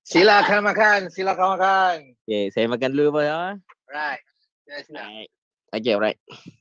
Silakan makan, silakan makan. Okay, saya makan dulu apa ya? Right. Sila. Alright. Okay, alright.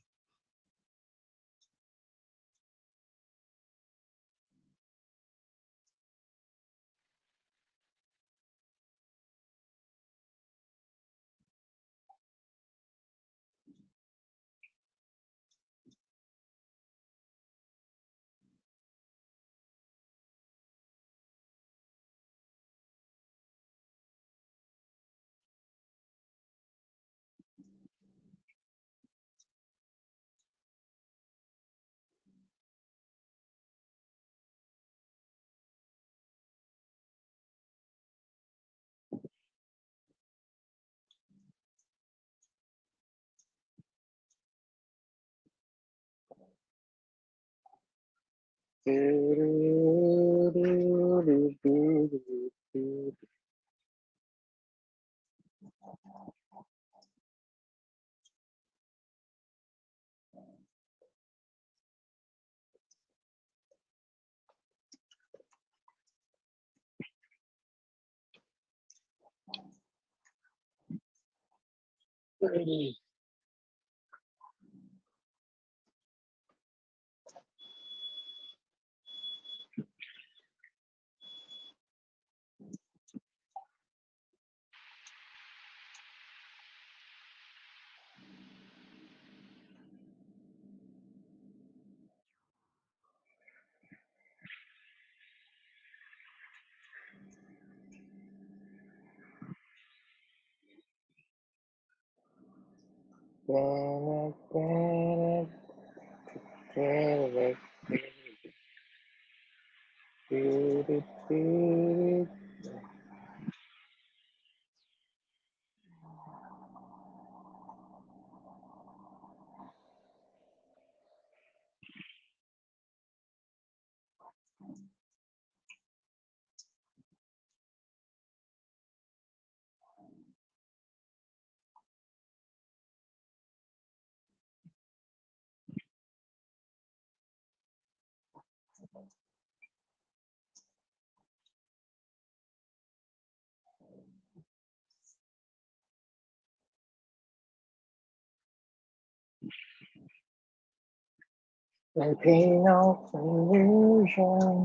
The pain of illusion.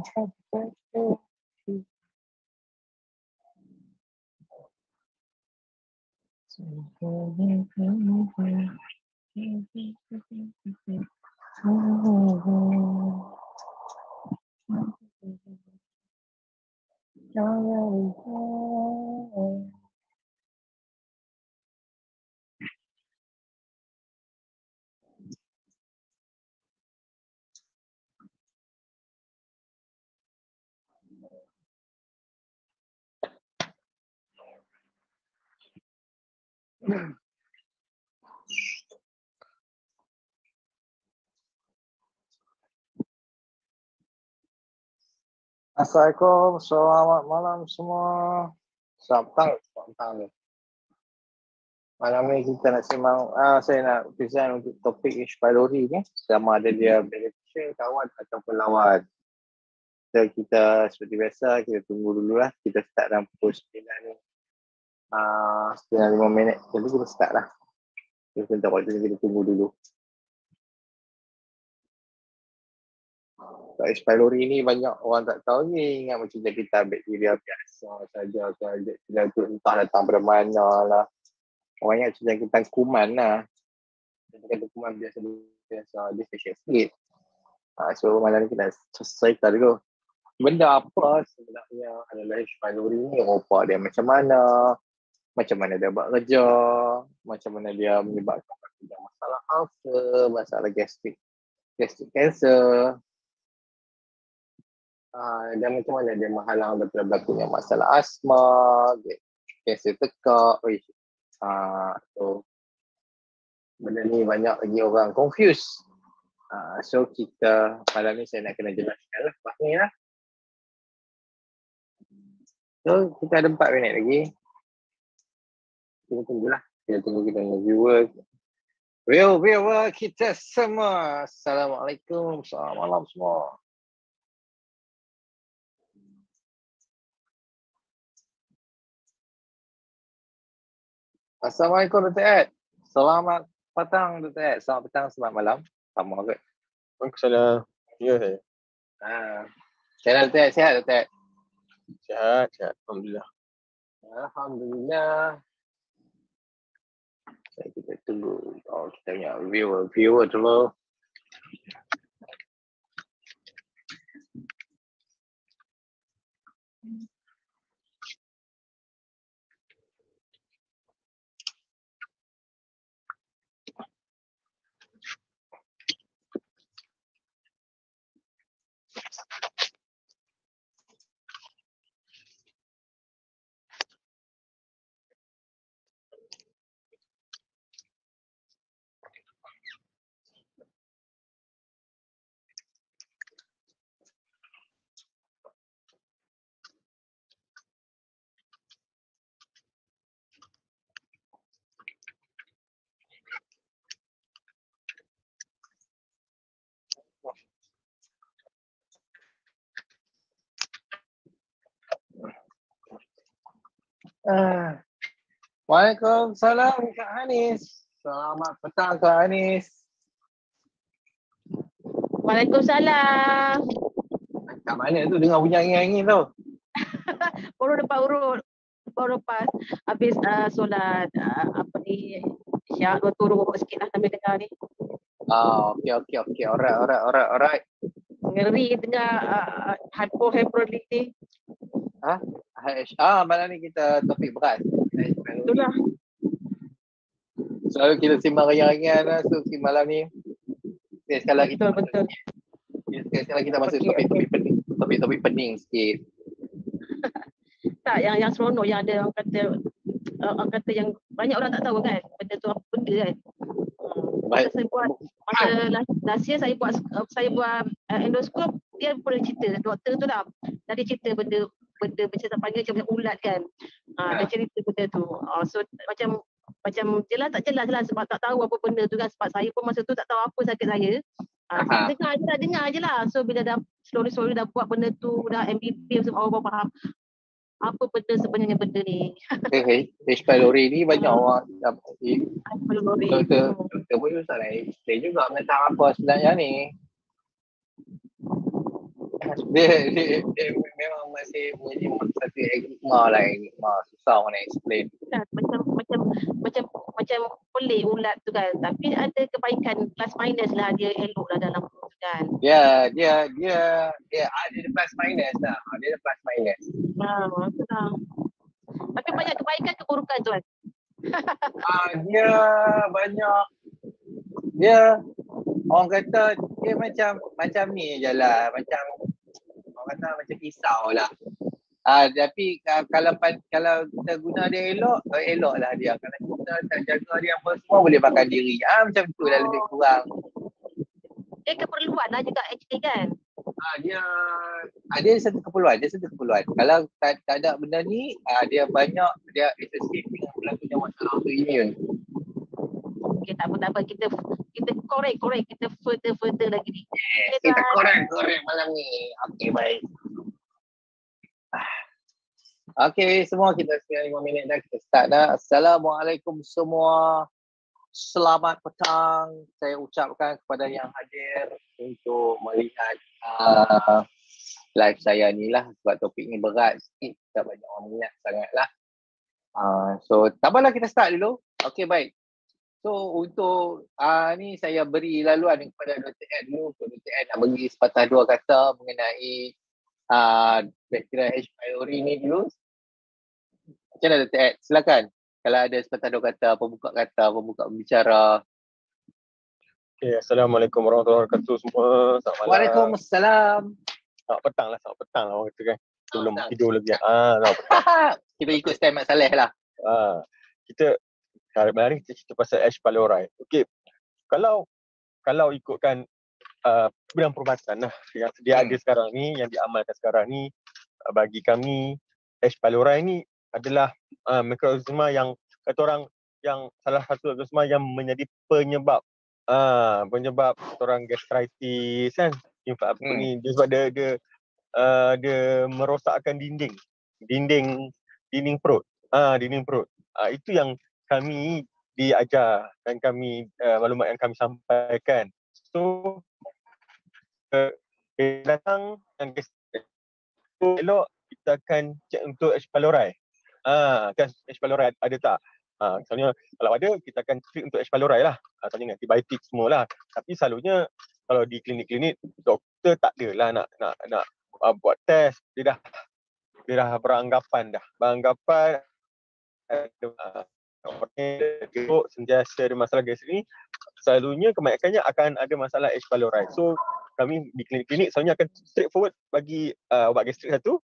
Assalamualaikum, selamat malam semua. Selamat petang ni. Malam ni kita nak sembang, saya nak present untuk topik H. pylori ni. Sama ada dia beneficial, kawan ataupun lawan. So, kita seperti biasa, kita tunggu dulu lah. Kita start dalam pukul 9 ni. 9:05 minit. Jadi kita start lah. Kita minta waktu ni, kita tunggu dulu. H. pylori ni banyak orang tak tahu ni. Ingat macam kita bakteria biasa saja. Dia tu entah datang dari mana lah. Orang ingat macam kita kuman lah. Kita kata kuman biasa. Dia special sikit. So malam ni kita selesai dulu. Benda apa sebenarnya adalah H. pylori ni? Rupa dia macam mana dia buat kerja, macam mana dia menyebabkan masalah ulcer, masalah gastrik cancer, dan macam mana dia menghalang daripada berlakunya masalah asma, kanser tekak. So benda ni banyak lagi orang confuse. So kita malam ni saya nak kena jelaskan lah lepas ni lah. So kita ada 4 minit lagi. Kita tunggulah. Kita tunggu kita dengan viewer kita semua. Assalamualaikum. Selamat malam semua. Assalamualaikum Dr. Ed. Selamat petang Dr. Ed. Selamat petang, selamat malam. Sama ke? Waalaikumsalam. Ya saya. Channel Dr. Ed, sihat Dr. Ed? Sihat. Alhamdulillah. Alhamdulillah. Kita tunggu. Kita punya viewer dulu. Waalaikumsalam Kak Anis. Selamat petang Kak Anis. Waalaikumsalam. Kat mana tu dengar bunyi angin-angin tu? Baru lepas habis solat syak turun sikit lah sambil dengar ni. Okay. Alright. Ngeri dengar hypo ni. Malam ni kita topik berat. Itulah. Selalu kita simbang ringan-ringan lah. So malam ni sekarang kita Betul. Sekarang kita masuk topik pening sikit. Tak, yang seronok yang ada orang kata yang banyak orang tak tahu kan benda tu apa benda kan. Last year saya buat endoskop, dia boleh cerita doktor tu lah. Dia cerita benda macam tak panggil macam ulat kan. Dia cerita benda tu. So macam tak jelas lah sebab tak tahu apa benda tu kan, sebab saya pun masa tu tak tahu apa sakit saya. Dengar je lah. So bila dah slowly dah buat benda tu, dah MBB semua orang faham apa benda sebenarnya benda ni. H. pylori ni banyak orang pylori. Doktor pun susah nak explain juga tentang apa sebenarnya ni. Dia memang masih satu enigma susah nak explain. Macam pelik ulat tu kan, tapi ada kebaikan plus minus lah, dia elok lah dalam tu kan. Dia ada plus minus lah. Dia ada plus minus. Betul. Tapi banyak kebaikan keburukan tu kan. Dia banyak. Dia orang kata dia macam ni je lah. Macam orang kata macam pisau lah. Tapi kalau kita guna dia elok lah dia. Kalau kita tak jaga dia apa semua boleh makan diri. Macam tu lah lebih kurang. Dia keperluan lah juga actually kan. Dia satu keperluan. Kalau tak ada benda ni, dia banyak dia associate dengan berlakunya masalah autoimmune. Okay, tak apa. Kita korek, kita further lagi ni. Kita korek malam ni. Okay, baik. Okay, semua kita sekian 5 minit dah, kita start dah. Assalamualaikum semua. Selamat petang. Saya ucapkan kepada yang hadir untuk melihat live saya ni lah. Sebab topik ni berat sikit, tak banyak orang minat sangat lah. So, tak apalah, kita start dulu. Okay, baik. So, untuk ni saya beri laluan kepada Dr. Ed dulu. Dr. Ed nak bagi sepatah dua kata mengenai bakteria H. pylori ni dulu. Macam mana Dr. Ed? Silakan. Kalau ada sepatah dua kata, pembuka bicara. Okay, Assalamualaikum warahmatullahi wabarakatuh semua. Selamat malam. Waalaikumsalam. Selamat petang lah orang kata kan. Sebelum tidur lagi. Kita ikut style Mat Saleh lah. Kita hari kita cerita pasal H. pylori. Okay. Kalau ikutkan bidang perubatan lah yang sedia ada sekarang ni, yang diamalkan sekarang ni, bagi kami H. pylori ni adalah mikroorganisma yang kata orang yang salah satu organisma yang menjadi penyebab orang gastritis kan, ni dia sebab dia merosakkan dinding perut. Itu yang kami diajar dan kami maklumat yang kami sampaikan. So datang yang elok kita akan cek untuk H. pylori. Kan H. pylori ada tak? Misalnya kalau ada kita akan treat untuk H. pylori lah. Misalnya antibiotik semualah. Tapi selalunya kalau di klinik-klinik doktor tak adalah nak buat test. Dia dah beranggapan orang yang sentiasa ada masalah gastrik ni, selalunya kebanyakannya akan ada masalah H. pylori. So kami di klinik-klinik selalunya akan straightforward bagi ubat gastrik satu,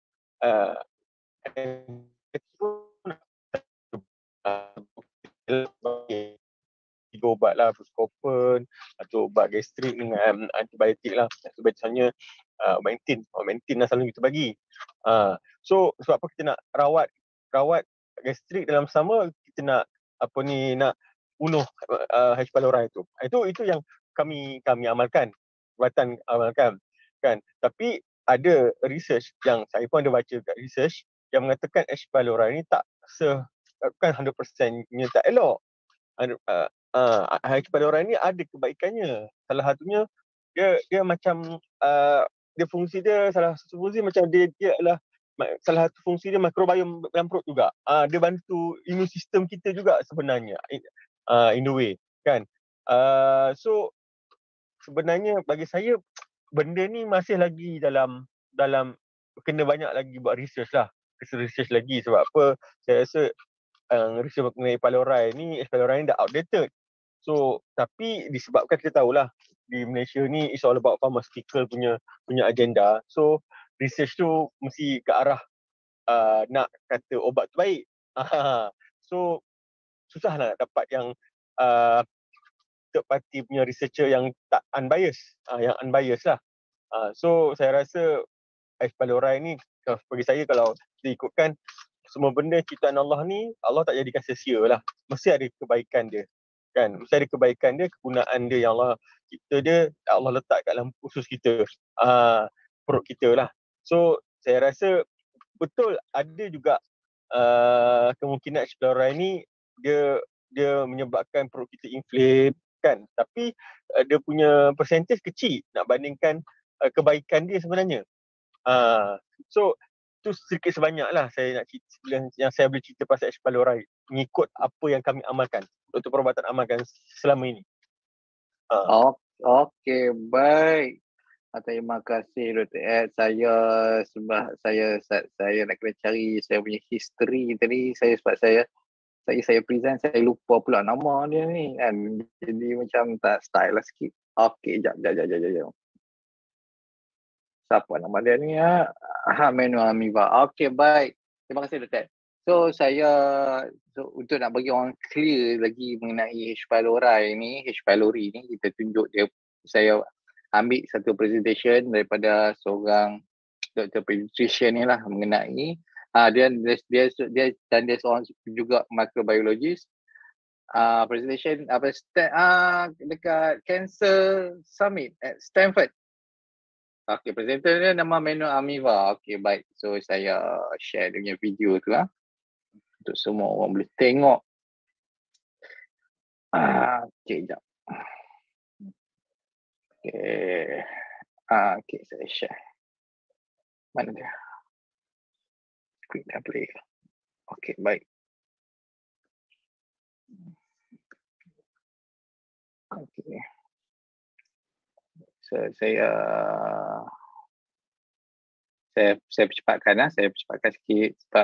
tiga ubat lah, Buscopan atau ubat gastrik dengan antibiotik lah. Antibiotik misalnya Augmentin lah selalu kita bagi. So sebab apa kita nak rawat gastrik dalam sama, kita nak nak bunuh H. pylori itu. Itu yang kami amalkan, perubatan amalkan kan. Tapi ada research yang saya pun ada baca kat research yang mengatakan H. pylori ni bukan 100% tak elok. H. pylori ni ada kebaikannya. Salah satunya dia macam dia fungsi dia, salah satu fungsi macam dia adalah salah satu fungsi dia mikrobiom dalam perut juga. Dia bantu imun sistem kita juga sebenarnya, in the way kan. So sebenarnya bagi saya benda ni masih lagi dalam kena banyak lagi buat research lah. Research lagi sebab apa, saya rasa research mengenai pylori ni, H. pylori ni dah outdated. So tapi disebabkan kita tahulah di Malaysia ni it's all about pharmaceutical punya agenda. So research tu mesti ke arah nak kata obat tu baik. So susahlah nak dapat yang third party punya researcher yang tak unbiased, yang unbiased lah. So saya rasa H. pylori ni bagi saya, kalau kita ikutkan semua benda ciptaan Allah ni, Allah tak jadikan sia-sia lah. Mesti ada kebaikan dia. Kan? Mesti ada kebaikan dia, kegunaan dia yang Allah cipta dia, Allah letak kat dalam usus kita, perut kita lah. So saya rasa betul ada juga kemungkinan H. pylori ni dia menyebabkan perut kita inflame kan, tapi dia punya percentage kecil nak bandingkan kebaikan dia sebenarnya. So tu sedikit sebanyak lah saya nak cerita, yang saya boleh cerita pasal H. pylori mengikut apa yang kami amalkan untuk perubatan amalkan selama ini. Okey, baik. Terima kasih Dr. Ed. Sebab saya nak kena cari saya punya history tadi, sebab saya present, saya lupa pula nama dia ni kan. Jadi macam tak style lah sikit. Okey, jap. Siapa nama dia ni? Manuel Amiva. Okey, baik. Terima kasih Dr. Ed. So untuk nak bagi orang clear lagi mengenai H. pylori ni, kita tunjuk dia, saya ambil satu presentation daripada seorang doktor pediatrician ni lah mengenai dia seorang juga microbiologist. Presentation dekat Cancer Summit at Stanford. Okay, presenter dia nama Manuel Amiva. Okay, baik. So saya share dia punya video tu lah untuk semua orang boleh tengok. Okay, jap. Okay, saya share. Mana dia? Quick dah play. Okay, baik. Okay. So, saya percepatkan saya percepatkan sikit sebab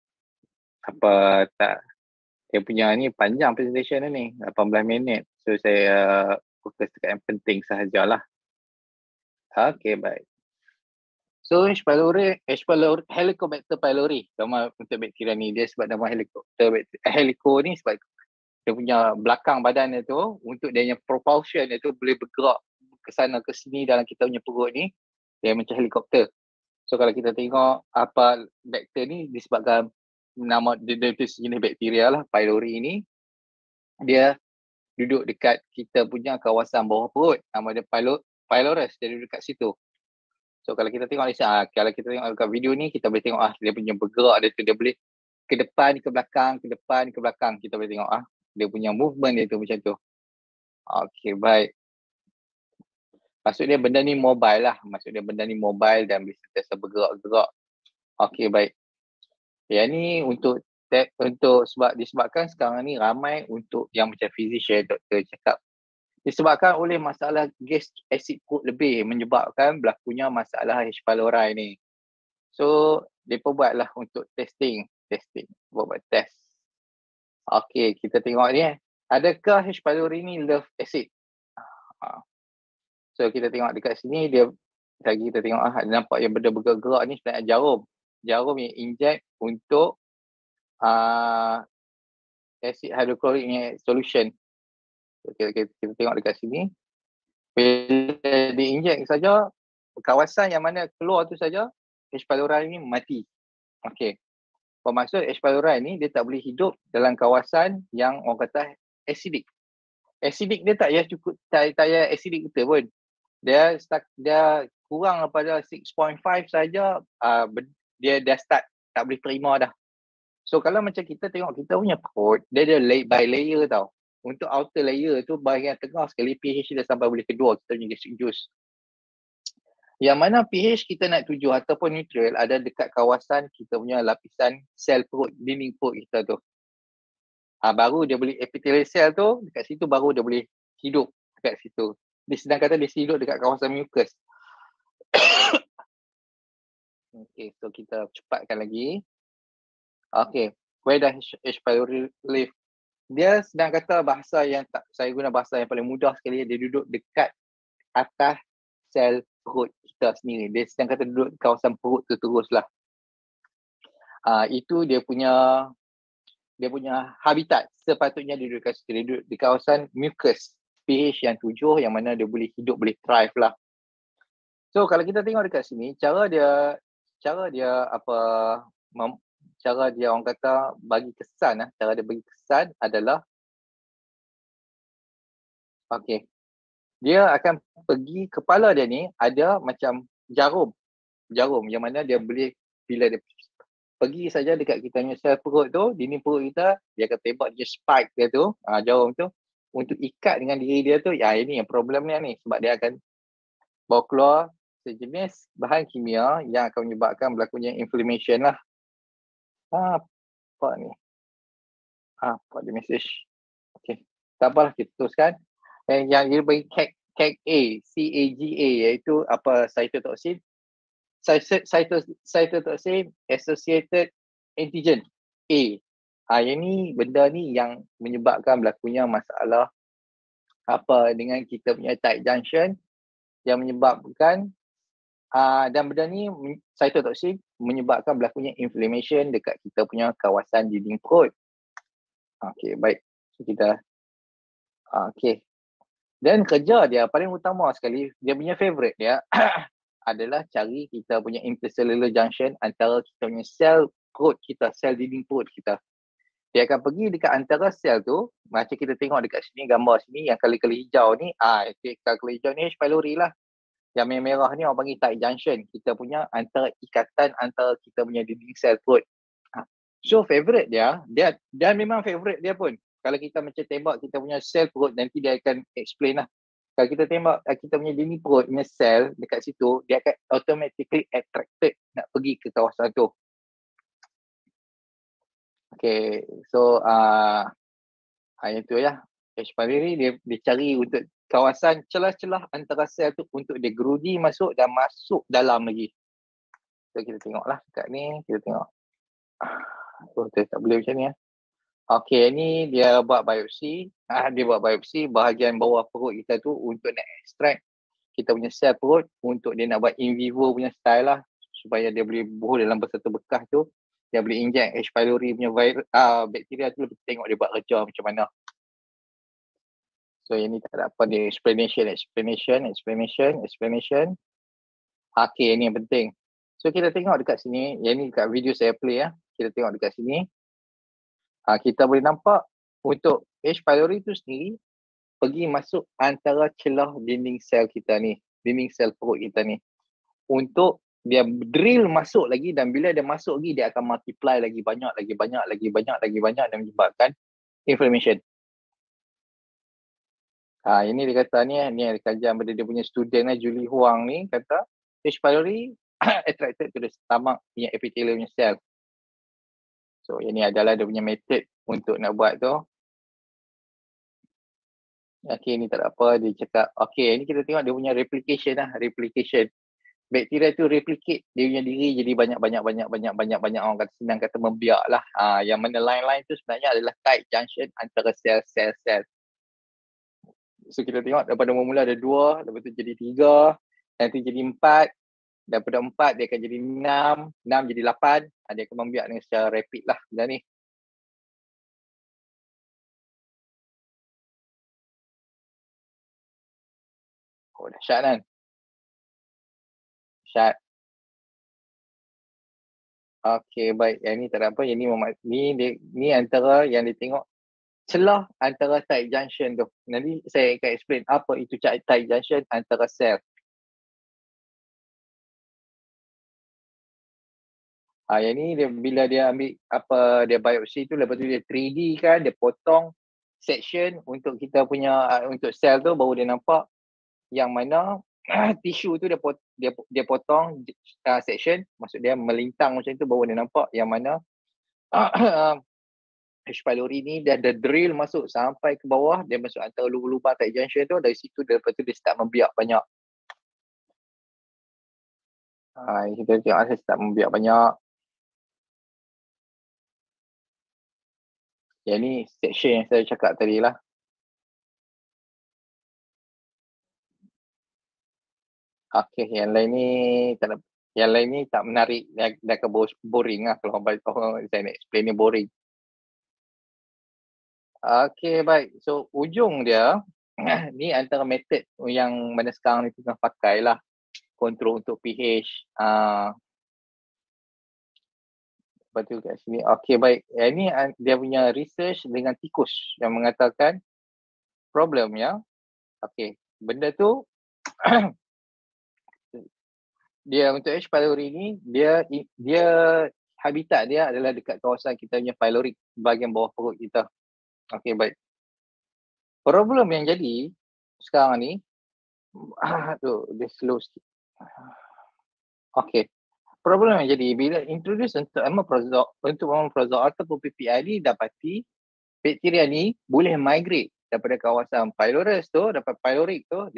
dia punya ni panjang presentation ni 18 minit. So saya fokus dekat yang penting sahajalah. Okay, baik. So H. pylori, Helicobacter pylori, nama untuk bakteria ni, dia sebab nama helico ni sebab dia punya belakang badan dia tu, untuk dia punya propulsion dia tu boleh bergerak ke sana ke sini dalam kita punya perut ni, dia macam helikopter. So kalau kita tengok apa bakter ni, disebabkan nama dia sejenis bakteria lah, pylori ni, dia duduk dekat kita punya kawasan bawah perut, nama dia pylorus, dia duduk dekat situ. So kalau kita tengok kalau kita tengok dekat video ni, kita boleh tengok dia punya bergerak dia tu, dia boleh ke depan, ke belakang, ke depan, ke belakang. Kita boleh tengok dia punya movement dia tu macam tu. Okey, baik. Maksud dia benda ni mobile lah. Maksud dia benda ni mobile dan boleh sentiasa bergerak-gerak. Okey, baik. Yang ni untuk disebabkan sekarang ni ramai untuk yang macam physician, doktor cakap disebabkan oleh masalah gas acid perut lebih menyebabkan berlakunya masalah H. pylori ni. So, mereka buatlah untuk testing. Buat test. Okey, kita tengok ni. Adakah H. pylori ni love acid? So, kita tengok dekat sini, dia lagi kita tengok nampak yang benda bergerak ni sebenarnya jarum. Jarum yang inject untuk acid hydrochloric ni solution. Kita tengok dekat sini. Bila diinjek saja, kawasan yang mana keluar tu saja, H. pylori ni mati. Okey. Bermaksud H. pylori ni dia tak boleh hidup dalam kawasan yang orang kata acidic. Acidic dia tak payah cukup, tak payah acidic betul pun. Dia kurang daripada 6.5 saja, dia start tak boleh terima dah. So kalau macam kita tengok kita punya perut, dia ada by layer tau. Untuk outer layer tu bahagian tengah sekali pH dia sampai boleh kedua kita punya gastric juice. Yang mana pH kita nak tuju ataupun neutral ada dekat kawasan kita punya lapisan sel perut, dinding perut kita tu. Baru dia boleh epithelial cell tu dekat situ baru dia boleh hidup dekat situ. Dia sedang kata dia hidup dekat kawasan mucus. Okay, so kita cepatkan lagi. Okay, where does H. pylori live? Dia sedang kata bahasa yang saya guna bahasa yang paling mudah sekali, dia duduk dekat atas sel perut kita sendiri. Dia sedang kata duduk di kawasan perut tu teruslah. Itu dia punya habitat. Sepatutnya dia duduk di kawasan mucus. pH yang 7 yang mana dia boleh hidup, boleh thrive lah. So kalau kita tengok dekat sini, cara dia orang kata bagi kesan cara dia bagi kesan adalah okey. Dia akan pergi, kepala dia ni ada macam jarum yang mana dia boleh, bila dia pergi saja dekat kita punya sel perut tu, dinding perut kita, dia akan tembak dia spike dia tu, jarum tu untuk ikat dengan diri dia tu. Ini yang problemnya ni, sebab dia akan bawa keluar sejenis bahan kimia yang akan menyebabkan berlakunya inflammation lah. Apa ni? Apa dia message? Okey. Tak apalah, kita teruskan. Yang dia bagi CAG-A, C-A-G-A, iaitu cytotoxin. Cytotoxin associated antigen A. Yang ni, benda ni yang menyebabkan berlakunya masalah dengan kita punya tight junction yang menyebabkan dan benda ni cytotoxin menyebabkan berlakunya inflammation dekat kita punya kawasan dinding perut. Okey, baik. So kita okey. Dan kerja dia paling utama sekali, dia punya favorite dia adalah cari kita punya intercellular junction antara kita punya sel perut kita, sel dinding perut kita. Dia akan pergi dekat antara sel tu, macam kita tengok dekat sini, gambar sini yang kali-kali hijau ni, kali hijau ni H. pylori lah. Yang merah ni orang panggil tight junction. Kita punya ikatan antara kita punya dinding sel perut. So favorite dia dan memang favorite dia pun. Kalau kita macam tembak kita punya sel perut, nanti dia akan explain lah. Kalau kita tembak kita punya dinding perut punya sel dekat situ, dia akan automatically attracted nak pergi ke kawasan tu. Okay, so yang tu ya. H. pylori dia cari untuk kawasan celah-celah antara sel tu untuk dia gerudi masuk dan masuk dalam lagi. So kita tengoklah dekat ni, kita tengok. Tak boleh macam ni ya. Okey, ni dia buat biopsi. Dia buat biopsi bahagian bawah perut kita tu untuk nak extract kita punya sel perut untuk dia nak buat in vivo punya style lah, supaya dia boleh buah dalam beserta bekas tu. Dia boleh inject H. pylori punya bakteria tu, lebih tengok dia buat kerja macam mana. So yang ni tak ada apa, dia explanation. Okey, ini yang penting. So kita tengok dekat sini, yang ni dekat video saya play ya. Kita tengok dekat sini. Kita boleh nampak untuk H. pylori tu sendiri pergi masuk antara celah dinding sel kita ni, dinding sel perut kita ni, untuk dia drill masuk lagi, dan bila dia masuk lagi dia akan multiply lagi banyak dan menyebabkan inflammation. Ini dia kata ni ada kajian pada dia punya student Julie Huang ni, kata H. pylori attracted to the stomach punya epithelial cell. So ini adalah dia punya method untuk nak buat tu. Okay, ni tak ada apa, dia cakap okay, ni kita tengok dia punya replication lah, replication. Bakteria tu replicate dia punya diri jadi banyak, orang kata senang kata membiak lah. Yang mana line-line tu sebenarnya adalah tight junction antara sel-sel. So kita tengok daripada mula ada 2, lepas tu jadi 3, nanti jadi 4, daripada 4 dia akan jadi 6 jadi 8, dia akan membiak dengan secara rapid lah benda ni. Oh dahsyat kan? Dahsyat. Okay, baik. Yang ni tak ada apa. Yang ni antara yang dia tengok celah antara tight junction tu. Nanti saya akan explain apa itu tight junction antara sel. Yang ni dia, bila dia ambil dia biopsi tu, lepas tu dia 3D kan, dia potong section untuk kita punya untuk sel tu, baru dia nampak yang mana tisu tu dia potong section, maksud dia melintang macam tu, baru dia nampak yang mana H. pylori ni dia ada drill masuk sampai ke bawah, dia masuk antara lubang-lubang tight junction tu, dari situ lepas tu dia start membiak banyak. Kita tengok dia start membiak banyak. Yang ni section yang saya cakap tadi lah. Okay, yang lain ni tak menarik, dia akan boring lah kalau saya nak explain ni boring. Okay, baik. So ujung dia ni antara method yang mana sekarang ni tengah pakai lah, kontrol untuk pH. Lepas tu kat sini. Okay, baik. Yang ni dia punya research dengan tikus yang mengatakan problemnya, okay, benda tu dia untuk H. pylori ni, dia habitat dia adalah dekat kawasan kita punya pyloric, bahagian bawah perut kita. Okay, baik. Problem yang jadi sekarang ni, dia slow sikit. Okay. Problem yang jadi bila introduce untuk omeprazole ataupun PPI ni, dapati bakteria ni boleh migrate daripada kawasan pylorus tu, dapat pyloric tu,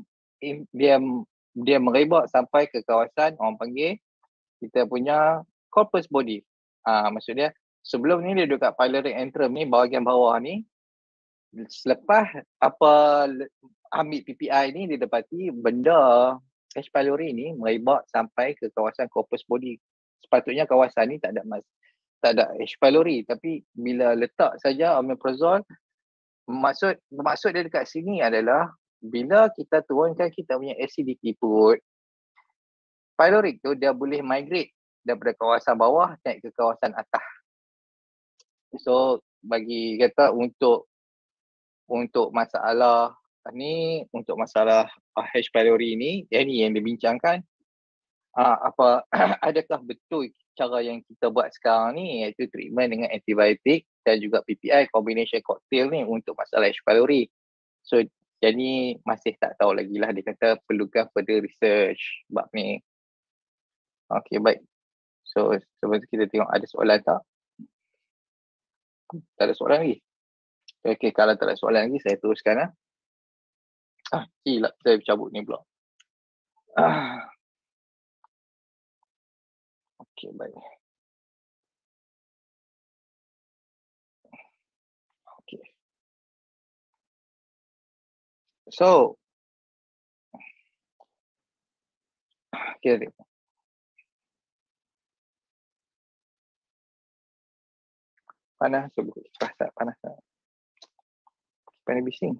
dia merebak sampai ke kawasan orang panggil kita punya corpus body. Maksud dia sebelum ni dia duduk kat pyloric antrum ni, bahagian bawah ni. Selepas ambil PPI ni, dia dapati benda H. pylori ni merebak sampai ke kawasan corpus body. Sepatutnya kawasan ni tak ada H. pylori, tapi bila letak saja omeprazole, maksud dia dekat sini adalah bila kita turunkan kita punya acidity perut, pyloric tu dia boleh migrate daripada kawasan bawah naik ke kawasan atas. So bagi kata untuk masalah ni, untuk masalah H. pylori ni, yang dibincangkan adakah betul cara yang kita buat sekarang ni, iaitu treatment dengan antibiotik dan juga PPI combination cocktail ni untuk masalah H. pylori. So jadi masih tak tahu lagi lah, dia kata perlukan further research bab ni. Okay, baik. So sebelum kita tengok ada soalan tak? Tak ada soalan lagi? Okay, kalau tak ada soalan lagi, saya teruskan lah. Gila, saya cabut ni pula. Okay, baik. Okay. So, okay. Panas, panas. Panas bising.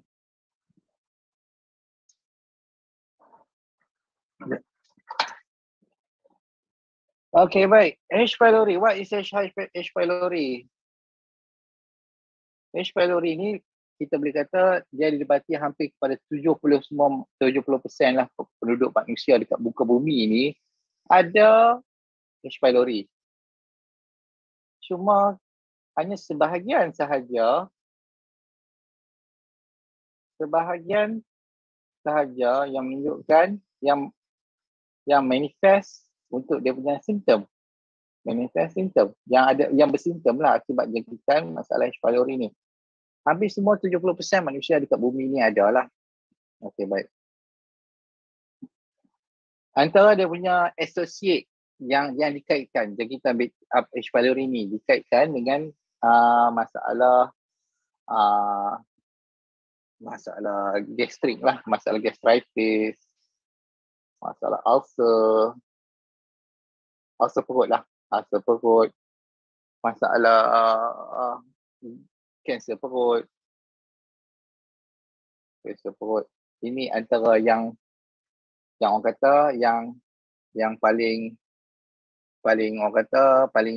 Okay, baik. H. pylori. What is H. pylori? H. pylori ni kita boleh kata dia didapati hampir kepada 70% lah penduduk manusia dekat muka bumi ni ada H. pylori. Cuma hanya sebahagian sahaja yang menunjukkan yang manifest untuk dia punya simptom. Manifest simptom. Yang bersimptom lah akibat jangkitan masalah H. pylori ni. Hampir semua 70% manusia dekat bumi ni ada lah. Okey, baik. Antara dia punya associate yang dikaitkan jangkitan H. pylori ni dikaitkan dengan masalah gastrik lah, masalah gastritis, masalah ulcer perut lah, masalah kanser perut. Ini antara yang orang kata yang paling orang kata paling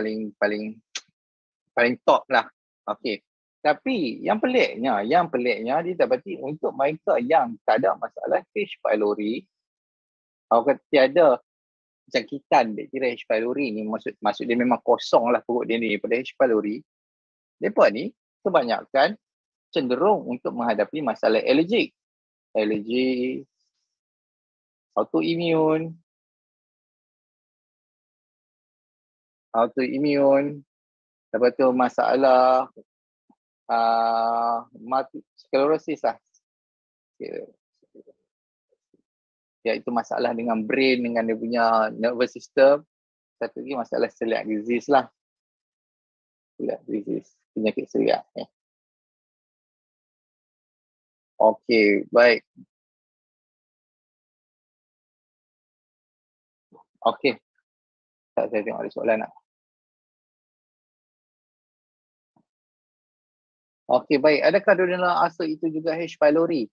top lah. Okey. Tapi yang peliknya dia dapati untuk mereka yang tak ada masalah H. pylori, orang kata tiada jangkitan bakteria H. pylori ni, maksud dia memang kosong lah perut dia ni daripada H. pylori. Mereka ni kebanyakan cenderung untuk menghadapi masalah alergi, autoimun, lepas tu masalah sklerosis lah, iaitu masalah dengan brain, dengan dia punya nervous system. Satu lagi masalah celiac disease lah, penyakit celiac. Okey, baik. Okey, saya tengok ada soalan tak? Okey, baik. Adakah duodenal ulcer itu juga H. pylori?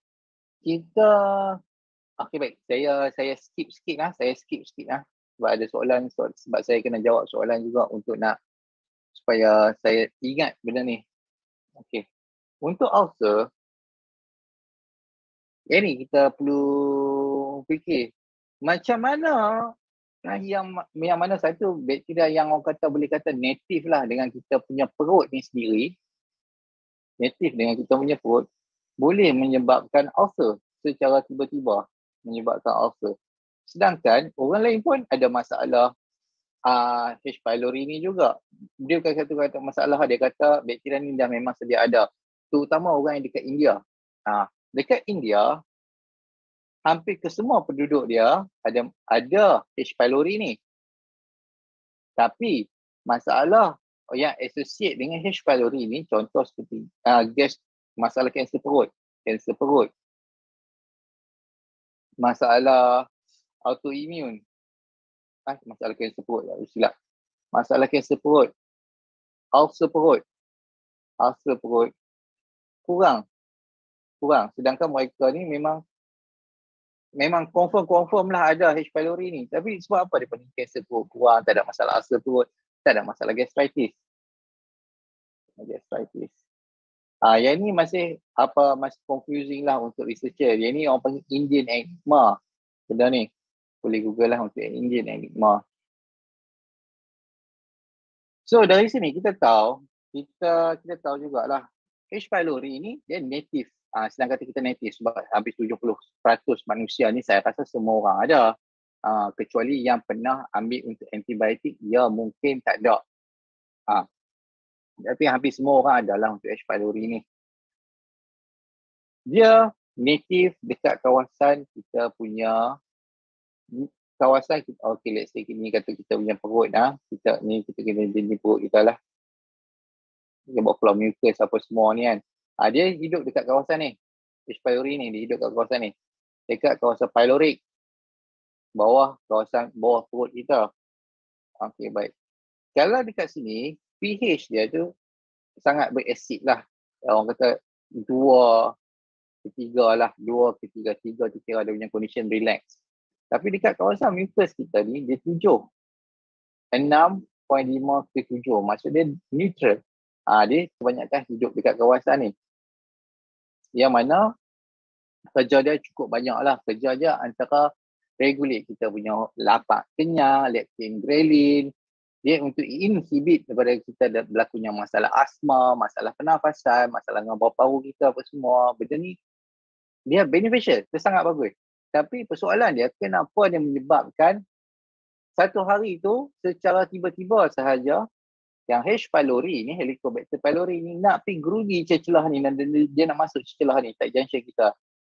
Okey, baik. Saya skip sikit lah. Sebab ada soalan, sebab saya kena jawab soalan juga untuk nak supaya saya ingat benda ni. Okey. Untuk ulcer, yang ni kita perlu fikir macam mana yang mana satu bakteria yang orang kata boleh kata native lah dengan kita punya perut ni sendiri, boleh menyebabkan ulcer secara tiba-tiba, sedangkan orang lain pun ada masalah H. pylori ni juga. Dia bukan satu kata masalah, dia kata bakteria ni dah memang sedia ada, terutama orang yang dekat India. Dekat India, hampir ke semua penduduk dia ada H. pylori ni. Tapi masalah yang associate dengan H. pylori ni, contoh seperti masalah kanser perut, masalah autoimun, masalah kanser perut lah, silap. Masalah kanser perut, ulcer perut, kurang. Sedangkan mereka ni memang confirm lah ada H. pylori ni. Tapi sebab apa dia panggil kanser perut kurang, tak ada masalah ulcer perut, tak ada masalah gastritis. Yang ni masih confusing lah untuk researcher. Yang ni orang panggil Indian enigma. Benda ni boleh google lah untuk Indian enigma. So dari sini kita tahu jugalah H. pylori ni dia native. Sedang kata kita native sebab hampir 70% manusia ni saya rasa semua orang ada. Kecuali yang pernah ambil untuk antibiotik, ya mungkin tak ada. Tapi hampir semua orang adalah untuk H. pylori ni. Dia native dekat kawasan kita punya kawasan kita. Okay, let's say ni kata kita punya perut kita kena jenis perut kita lah. Dia buat keluar mucus apa semua ni kan. Dia hidup dekat kawasan ni. H. pylori ni dia hidup dekat kawasan ni. Dekat kawasan pyloric. Bawah perut kita. Okey, baik. Kalau dekat sini, pH dia tu sangat berasid lah. Orang kata 2 ke 3 lah. 2 ke 3 tu kira dia punya condition relax. Tapi dekat kawasan mucus kita ni, dia 7. 6.5 ke 7. Maksud dia neutral. Dia kebanyakan hidup dekat kawasan ni. Yang mana kerja dia cukup banyak lah. Kerja dia antara regulate kita punya lapak kenyang, leptin ghrelin. Dia untuk inhibit daripada kita berlakunya masalah asma, masalah pernafasan, masalah dengan paru-paru kita apa semua. Benda ni dia beneficial, dia sangat bagus. Tapi persoalan dia, kenapa dia menyebabkan satu hari tu secara tiba-tiba sahaja yang H. pylori ni, Helicobacter pylori ni nak pergi gerudi celah ni dan dia nak masuk celah ni, tight junction kita.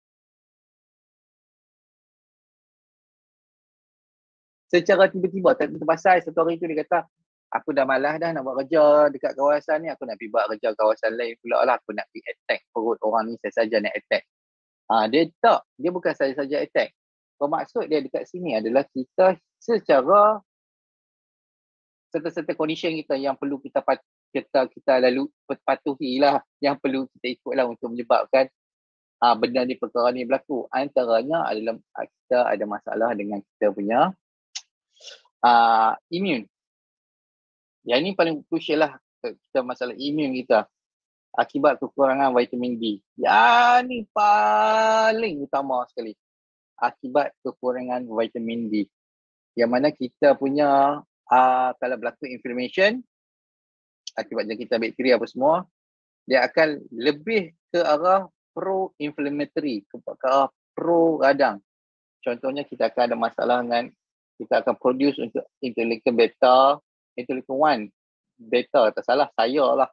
Secara tiba-tiba, tak terpasal satu hari tu dia kata, aku dah malas dah nak buat kerja dekat kawasan ni, aku nak pergi buat kerja kawasan lain pula lah, aku nak pergi attack perut orang ni, saya saja nak attack. Dia tak, dia bukan saja attack. Bermaksud dia dekat sini adalah kita secara serta-serta condition kita yang perlu kita lalu patuhi lah, yang perlu kita ikut lah untuk menyebabkan benda ni, perkara ni berlaku. Antaranya adalah kita ada masalah dengan kita punya immune. Yang ni paling crucial lah, kita masalah immune kita akibat kekurangan vitamin D. Yang ni paling utama sekali, akibat kekurangan vitamin D. Yang mana kita punya kalau berlaku inflammation akibat jangkitan bakteri apa semua, dia akan lebih ke arah pro-inflammatory, ke arah pro-radang. Contohnya kita akan ada masalah dengan, kita akan produce untuk interleukin beta, interleukin 1 beta, tak salah, saya lah.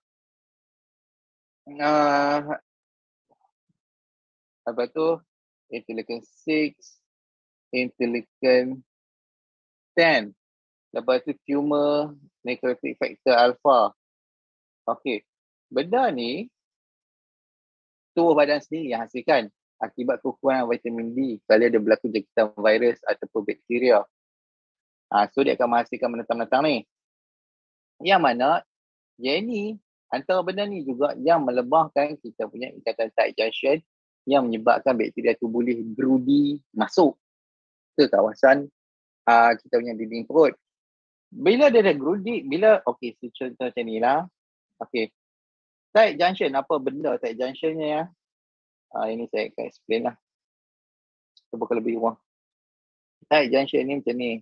Lepas tu interleukin 6, interleukin 10. Lepas tu tumor necrotic factor alpha. Okey. Benda ni tubuh badan sendiri yang hasilkan akibat kekurangan vitamin D kalau ada berlaku jangkitan virus ataupun bakteria. So dia akan menghasilkan menentang-menentang ni. Yang mana yang ni, antara benda ni juga yang melebahkan kita punya ikatan tight junction yang menyebabkan bakteria tu boleh gerudi masuk ke kawasan kita punya dinding perut. Bila dia dah gerudi, okey, contoh macam ni lah. Okey, tight junction, apa benda tight junctionnya ya? Ini saya akan explain lah. Kita buka lebih ruang. Tight junction ni macam ni.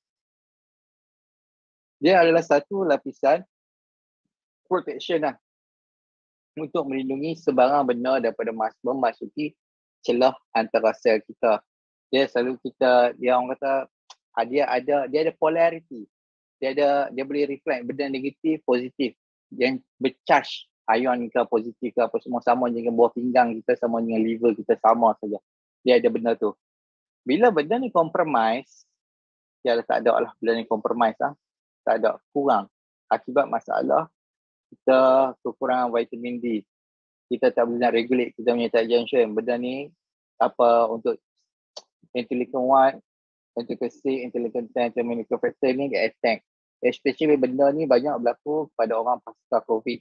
Dia adalah satu lapisan protection lah untuk melindungi sebarang benda daripada memasuki celah antara sel kita. Dia selalu dia orang kata dia ada polarity. Dia boleh reflect benda negatif, positif. Yang bercharge ion ke positif ke apa semua, sama dengan buah pinggang kita, sama dengan liver kita, sama saja. Dia ada benda tu. Bila benda ni compromise, dia tak ada lah benda ni compromise lah. Tak ada, kurang. Akibat masalah kita kekurangan vitamin D. Kita tak boleh nak regulate kita punya tight junction. Benda ni untuk interleukin 1, interleukin 6, interleukin 10, interleukin factor ni dia attack. Especially benda ni banyak berlaku pada orang pasca COVID.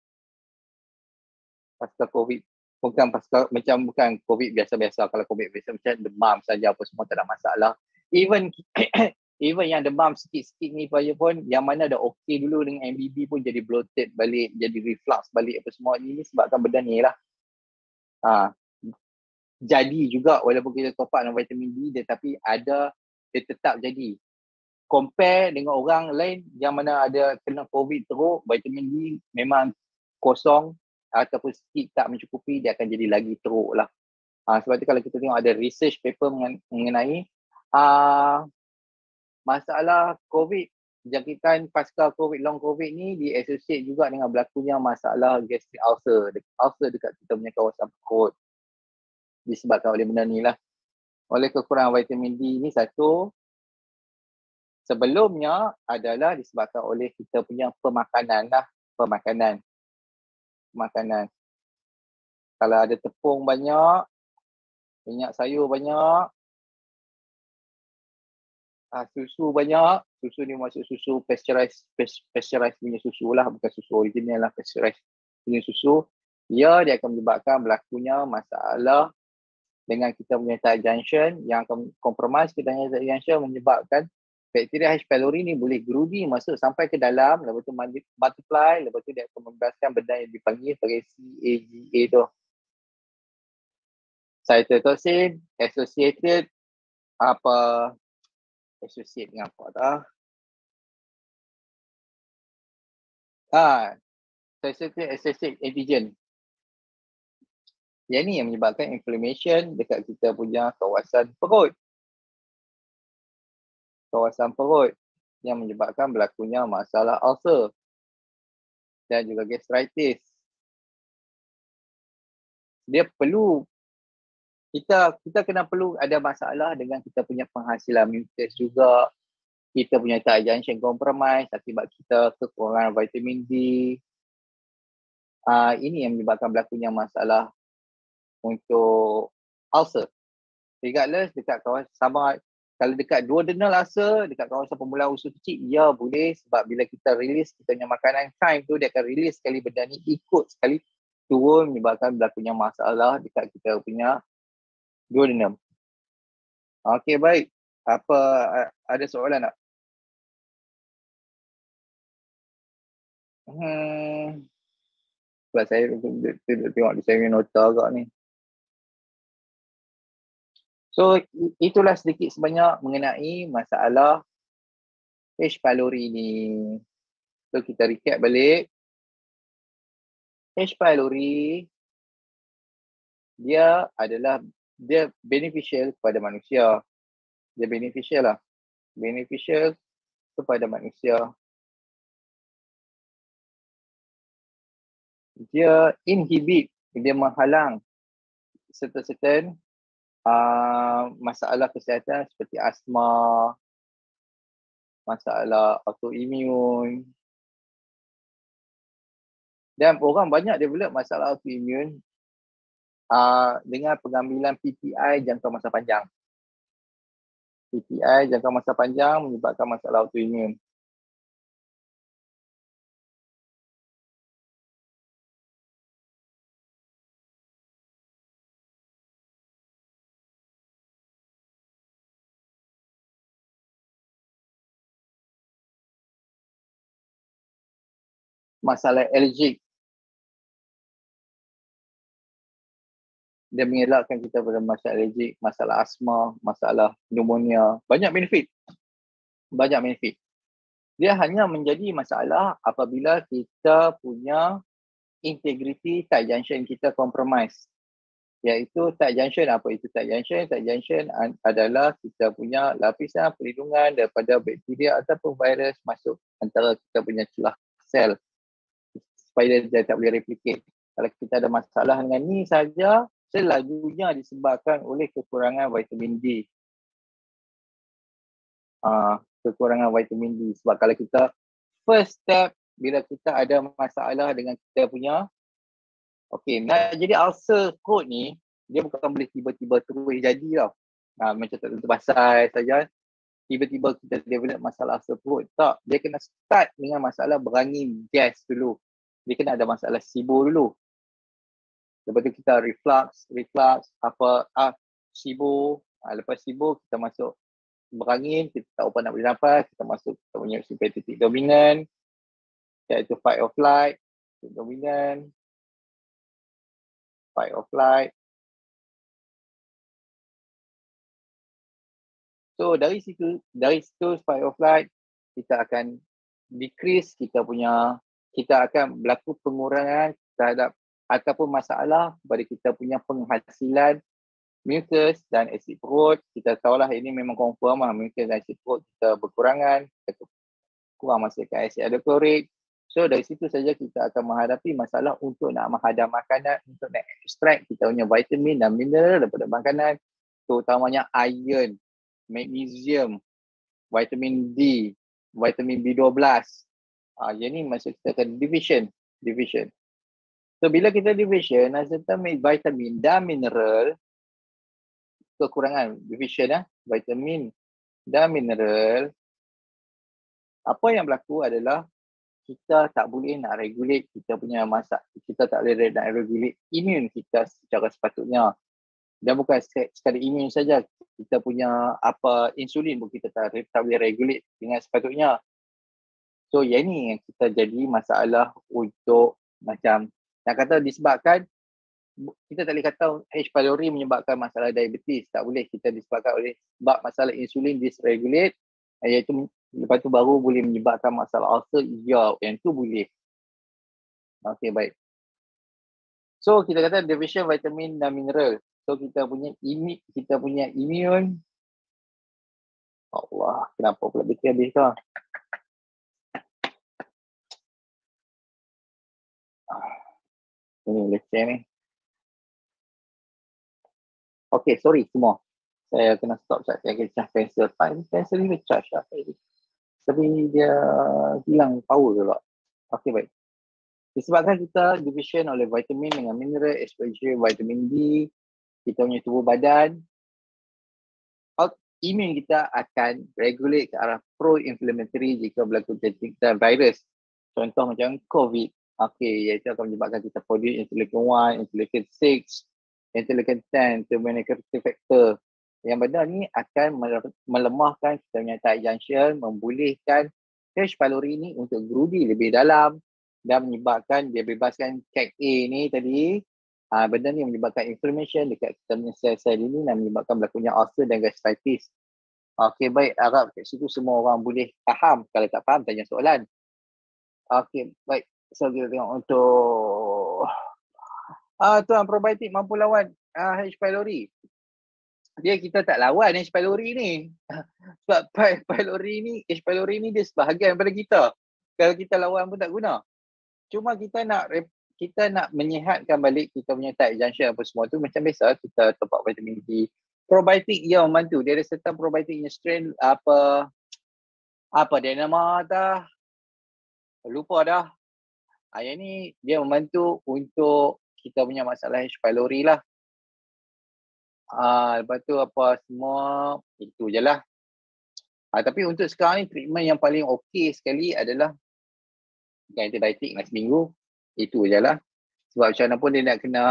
Pasca COVID. Bukan COVID biasa-biasa. Kalau COVID biasa macam demam saja apa semua tak ada masalah. Even yang demam sikit-sikit ni pun, yang mana dah okey dulu dengan MBB pun jadi bloated balik, jadi reflux balik apa semua. Ini sebabkan benda ni lah. Jadi juga walaupun kita top up dengan vitamin D, tetapi dia tetap jadi. Compare dengan orang lain yang mana ada kena COVID teruk, vitamin D memang kosong ataupun sikit tak mencukupi, dia akan jadi lagi teruk lah. Sebab tu kalau kita tengok ada research paper mengenai masalah COVID, jangkitan pasca COVID, long COVID ni di-associate juga dengan berlakunya masalah gastric ulcer dekat kita punya kawasan perut. Disebabkan oleh benda ni lah. Oleh kekurangan vitamin D ni satu. Sebelumnya adalah disebabkan oleh kita punya pemakanan lah. Pemakanan. Kalau ada tepung banyak, minyak sayur banyak, susu banyak, susu ni maksud susu pasteurized punya susu lah, bukan susu original lah, pasteurized punya susu, dia akan menyebabkan berlakunya masalah dengan kita punya tight junction yang akan compromise kita punya tight junction, menyebabkan bakteria H. pylori ni boleh gerudi masuk sampai ke dalam, lepas tu multiply, lepas tu dia akan membebaskan benda yang dipanggil sebagai CAGA tu, cytotoxin associated apa associate dengan apa dah? Associate antigen. Yang ni yang menyebabkan inflammation dekat kita punya kawasan perut. Kawasan perut yang menyebabkan berlakunya masalah ulcer dan juga gastritis. Dia perlu kita kena perlu ada masalah dengan kita punya penghasilan mucus juga. Kita punya tight junction compromise akibat kita kekurangan vitamin D. Ini yang menyebabkan berlakunya masalah untuk ulcer. Regardless dekat kawasan sama, kalau dekat duodenal ulcer, dekat kawasan pemulaan usus kecil, ya boleh, sebab bila kita release kita punya makanan time tu, dia akan release sekali benda ni ikut sekali turun, menyebabkan berlakunya masalah dekat kita punya duodenum. Okey, baik. Apa ada soalan tak? Sebab saya tengok di saya punya nota agak ni. So itulah sedikit sebanyak mengenai masalah H. pylori ni. So kita recap balik. H. pylori dia beneficial kepada manusia. Dia beneficial lah. Beneficial kepada manusia. Dia inhibit, dia menghalang certain masalah kesihatan seperti asma, masalah autoimun. Dan orang banyak develop masalah autoimun dengan pengambilan PPI jangka masa panjang. PPI jangka masa panjang menyebabkan masalah autoimun. Masalah alergik. Dia mengelakkan kita pada masalah alergik, masalah asma, masalah pneumonia. Banyak benefit. Banyak benefit. Dia hanya menjadi masalah apabila kita punya integrity tight junction kita compromise. Iaitu tight junction, apa itu tight junction? Tight junction adalah kita punya lapisan perlindungan daripada bakteria ataupun virus masuk antara kita punya celah sel supaya dia tak boleh replicate. Kalau kita ada masalah dengan ni saja, selalunya disebabkan oleh kekurangan vitamin D. Kekurangan vitamin D. Sebab kalau kita first step bila kita ada masalah dengan kita punya nak jadi ulcer throat ni, dia bukan boleh tiba-tiba terus jadi tau. Macam tak tentu pasal saja tiba-tiba kita develop masalah ulcer throat. Tak, dia kena start dengan masalah berangin gas dulu. Dia kena ada masalah SIBO dulu. Lepas tu kita reflux, SIBO. Lepas SIBO kita masuk berangin, kita tak apa nak boleh nafas, kita masuk kita punya sympathetic dominant, iaitu fight or flight, dominant, fight or flight. So dari situ fight or flight, kita akan decrease kita akan berlaku pengurangan terhadap ataupun masalah pada kita punya penghasilan mucus dan asid perut. Kita tahulah ini memang confirm lah, mucus dan asid perut kita berkurangan, kita kurang masukkan asid hidroklorik. So dari situ saja kita akan menghadapi masalah untuk nak menghadam makanan, untuk nak extract kita punya vitamin dan mineral daripada makanan, terutamanya iron, magnesium, vitamin D, vitamin B12. Yang ni maksud kita akan division. So bila kita division, certain vitamin dan mineral kekurangan division vitamin dan mineral, apa yang berlaku adalah kita tak boleh nak regulate kita punya kita tak boleh nak regulate imun kita secara sepatutnya. Dan bukan sekadar imun saja, kita punya insulin pun kita tak boleh regulate dengan sepatutnya. So yang ni yang kita jadi masalah untuk macam nak kata disebabkan kita tak boleh kata H. pylori menyebabkan masalah diabetes. Tak boleh. Kita disebabkan oleh sebab masalah insulin dysregulate, iaitu lepas tu baru boleh menyebabkan masalah ulcer. Ya, yang tu boleh. Okey, baik. So kita kata deficient vitamin dan mineral. So kita punya immune. Allah, kenapa pula bateri habis tu? Ini leceh ni. Okay, sorry semua. Saya kena stop sekejap. Saya kena charge pencil. Pencil ni charge lah. Tapi dia hilang power pula. Okay, baik. Disebabkan kita deficient oleh vitamin dengan mineral, especially vitamin D, kita punya tubuh badan, imun kita akan regulate ke arah pro-inflammatory jika berlaku kita virus. Contoh macam COVID. Okay, iaitu akan menyebabkan kita produce interleukin 1, interleukin 6, interleukin 10, thermonegative factor. Yang benda ni akan melemahkan kita punya tight junction, membolehkan H. pylori ni untuk gerudi lebih dalam dan menyebabkan dia bebaskan CAG-A ni tadi. Benda ni menyebabkan inflammation dekat kita punya sel-sel ini dan menyebabkan berlakunya ulcer dan gastritis. Okey, baik. Harap kat situ semua orang boleh faham. Kalau tak faham, tanya soalan. Okey, baik. So, kita tengok untuk tuan probiotik mampu lawan H. pylori. Kita tak lawan H. pylori ni. Sebab H. pylori ni dia sebahagian daripada kita. Kalau kita lawan pun tak guna. Cuma kita nak menyihatkan balik kita punya tight junction apa semua tu. Macam biasa kita top up vitamin D. Probiotik dia membantu. Dia ada certain probiotiknya strain apa dia nama dah. Lupa dah. Yang ni dia membantu untuk kita punya masalah H. pylori lah. Lepas tu apa semua, itu je lah. Tapi untuk sekarang ni treatment yang paling okey sekali adalah antibiotik lah seminggu. Itu je lah. Sebab macam mana pun dia nak kena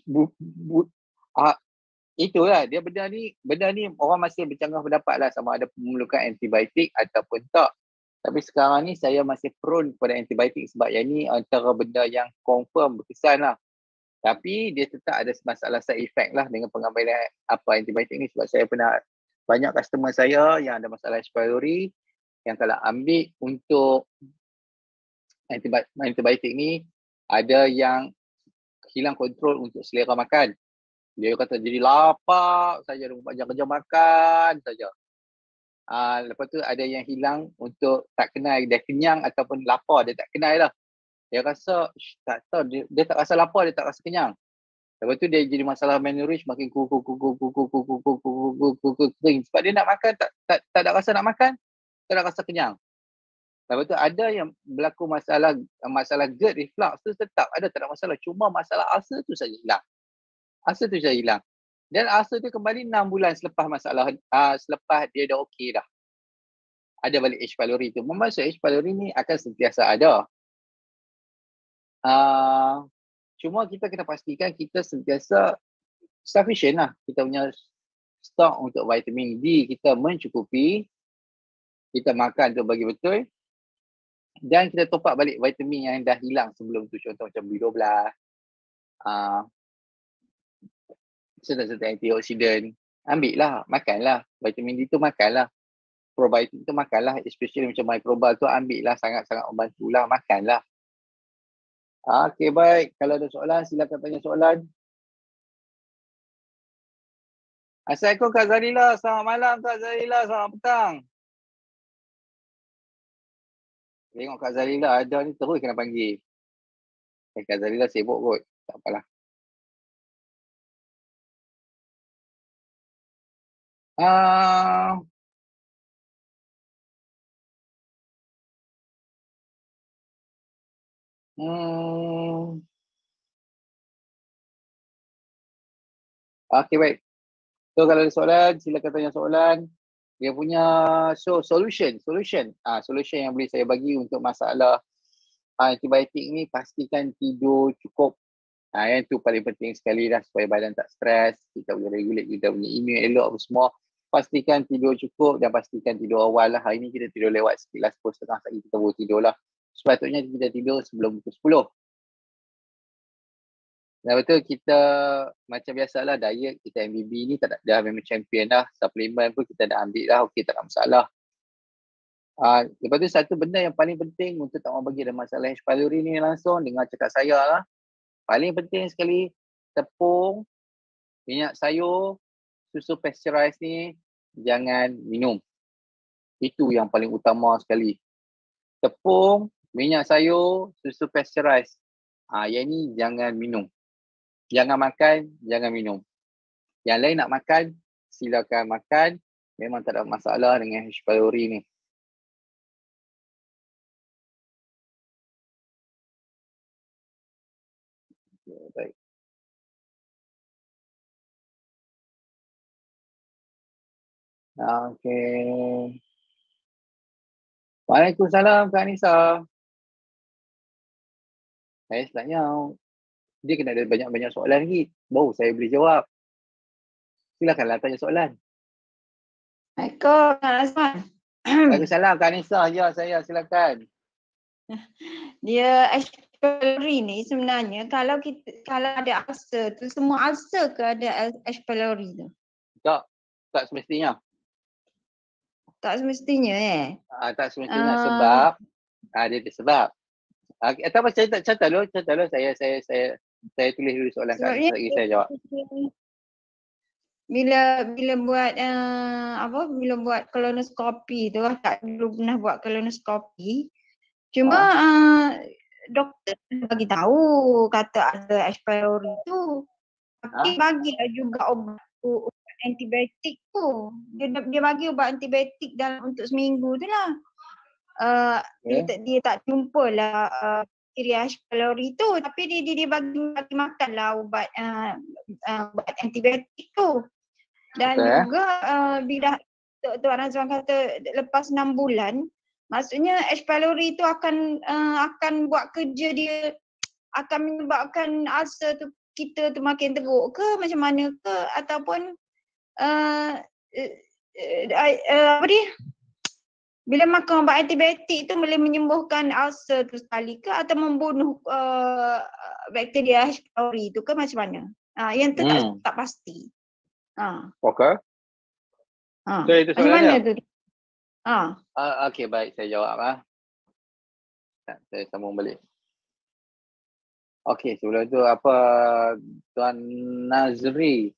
itulah dia benda ni orang masih bercanggah pendapat lah sama ada memerlukan antibiotik ataupun tak. Tapi sekarang ni saya masih prone kepada antibiotik sebab yang ni antara benda yang confirm berkesan lah. Tapi dia tetap ada masalah side effect lah dengan pengambilan antibiotik ni sebab saya pernah banyak customer saya yang ada masalah H. pylori yang kalau ambil untuk antibiotik ni ada yang hilang kontrol untuk selera makan. Dia kata jadi lapar saja, kerja makan saja. Lepas tu ada yang hilang untuk tak kenal dia kenyang ataupun lapar, dia tak kenal lah. Dia rasa tak tahu, dia tak rasa lapar, dia tak rasa kenyang. Lepas tu dia jadi masalah malnourish, makin kering sebab dia nak makan tak ada rasa nak makan, tak ada rasa kenyang. Lepas tu ada yang berlaku masalah GERD reflux tu tetap ada, tak ada masalah, cuma masalah ulcer tu saja hilang. Ulcer tu saja hilang. Dan ulcer tu kembali 6 bulan selepas masalah selepas dia dah okey dah. Ada balik H. pylori tu. Maksud H. pylori ni akan sentiasa ada. Cuma kita kena pastikan kita sentiasa sufficient lah. Kita punya stok untuk vitamin D kita mencukupi. Kita makan tu bagi betul. Dan kita top up balik vitamin yang dah hilang sebelum tu. Contoh macam B12. Serta-serta antioksidan. Ambil lah, makanlah. Vitamin D tu makanlah. Probiotik tu makanlah. Especially macam microbal tu ambil lah. Sangat-sangat membantulah. Makanlah. Okey, baik. Kalau ada soalan, silakan tanya soalan. Assalamualaikum Kak Zarila. Selamat malam Kak Zarila. Selamat petang. Tengok Kak Zarila ada ni terus kena panggil. Kak Zarila sibuk kot. Tak apalah. Okey, baik. So kalau ada soalan, silakan tanya soalan. Dia punya solution yang boleh saya bagi untuk masalah antibiotik ni, pastikan tidur cukup. Yang tu paling penting sekali dah supaya badan tak stres, kita boleh regulate kita punya immune elok apa semua. Pastikan tidur cukup dan pastikan tidur awal lah. Hari ni kita tidur lewat sikit lah, 10.30 lagi kita baru tidur lah. Sepatutnya kita tidur sebelum pukul 10. betul kita macam biasalah diet kita MBB ni tak ada, dah memang champion dah. Suplemen pun kita dah ambil dah. Okey, tak ada masalah. Lepas tu satu benda yang paling penting untuk tak mau bagi ada masalah H. pylori ni langsung dengar cakap saya lah. Paling penting sekali tepung, minyak sayur, susu pasteurized ni jangan minum. Itu yang paling utama sekali. Tepung, minyak sayur, susu pasteurized. Yang ni jangan minum. Jangan makan, jangan minum. Yang lain nak makan, silakan makan. Memang tak ada masalah dengan H. pylori ni. Baik. Okey. Waalaikumsalam Kak Anissa. Saya sebenarnya dia kena ada banyak-banyak soalan lagi. Baru saya boleh jawab. Silakanlah tanya soalan. Assalamualaikum Kak Azman. Waalaikumsalam Kak Anissa. Ya, saya silakan. Dia H. pylori ni sebenarnya kalau ada ulcer tu semua ulcer ke ada H. pylori tu? Tak semestinya. Tak semestinya Tak semestinya sebab dia ada sebab. Atau apa catat dulu saya tulis dulu soalan Kak Anissa lagi saya jawab. Bila buat bila buat kolonoskopi tu tak dulu pernah buat kolonoskopi. Cuma doktor bagi tahu kata ada H. pylori tu. Tapi bagilah juga ubat antibiotik tu. Dia bagi ubat antibiotik dalam untuk seminggu tu lah. Dia tak jumpa lah bakteri H. pylori tu, tapi dia bagi makan lah ubat antibiotik tu. Dan juga bila Dr. Razwan kata lepas 6 bulan, maksudnya H. pylori tu akan buat kerja dia, akan menyebabkan ulcer tu kita tu makin teruk ke macam mana ke, ataupun apa dia, bila makan ubat antibiotik tu boleh menyembuhkan ulcer tu sekali ke atau membunuh bakteri H. pylori tu ke macam mana? Yang tu tak pasti. Okey. So itu macam mana soalannya. tu? Okey, baik, saya jawab saya sambung balik. Okey, sebelum tu apa Tuan Nazri?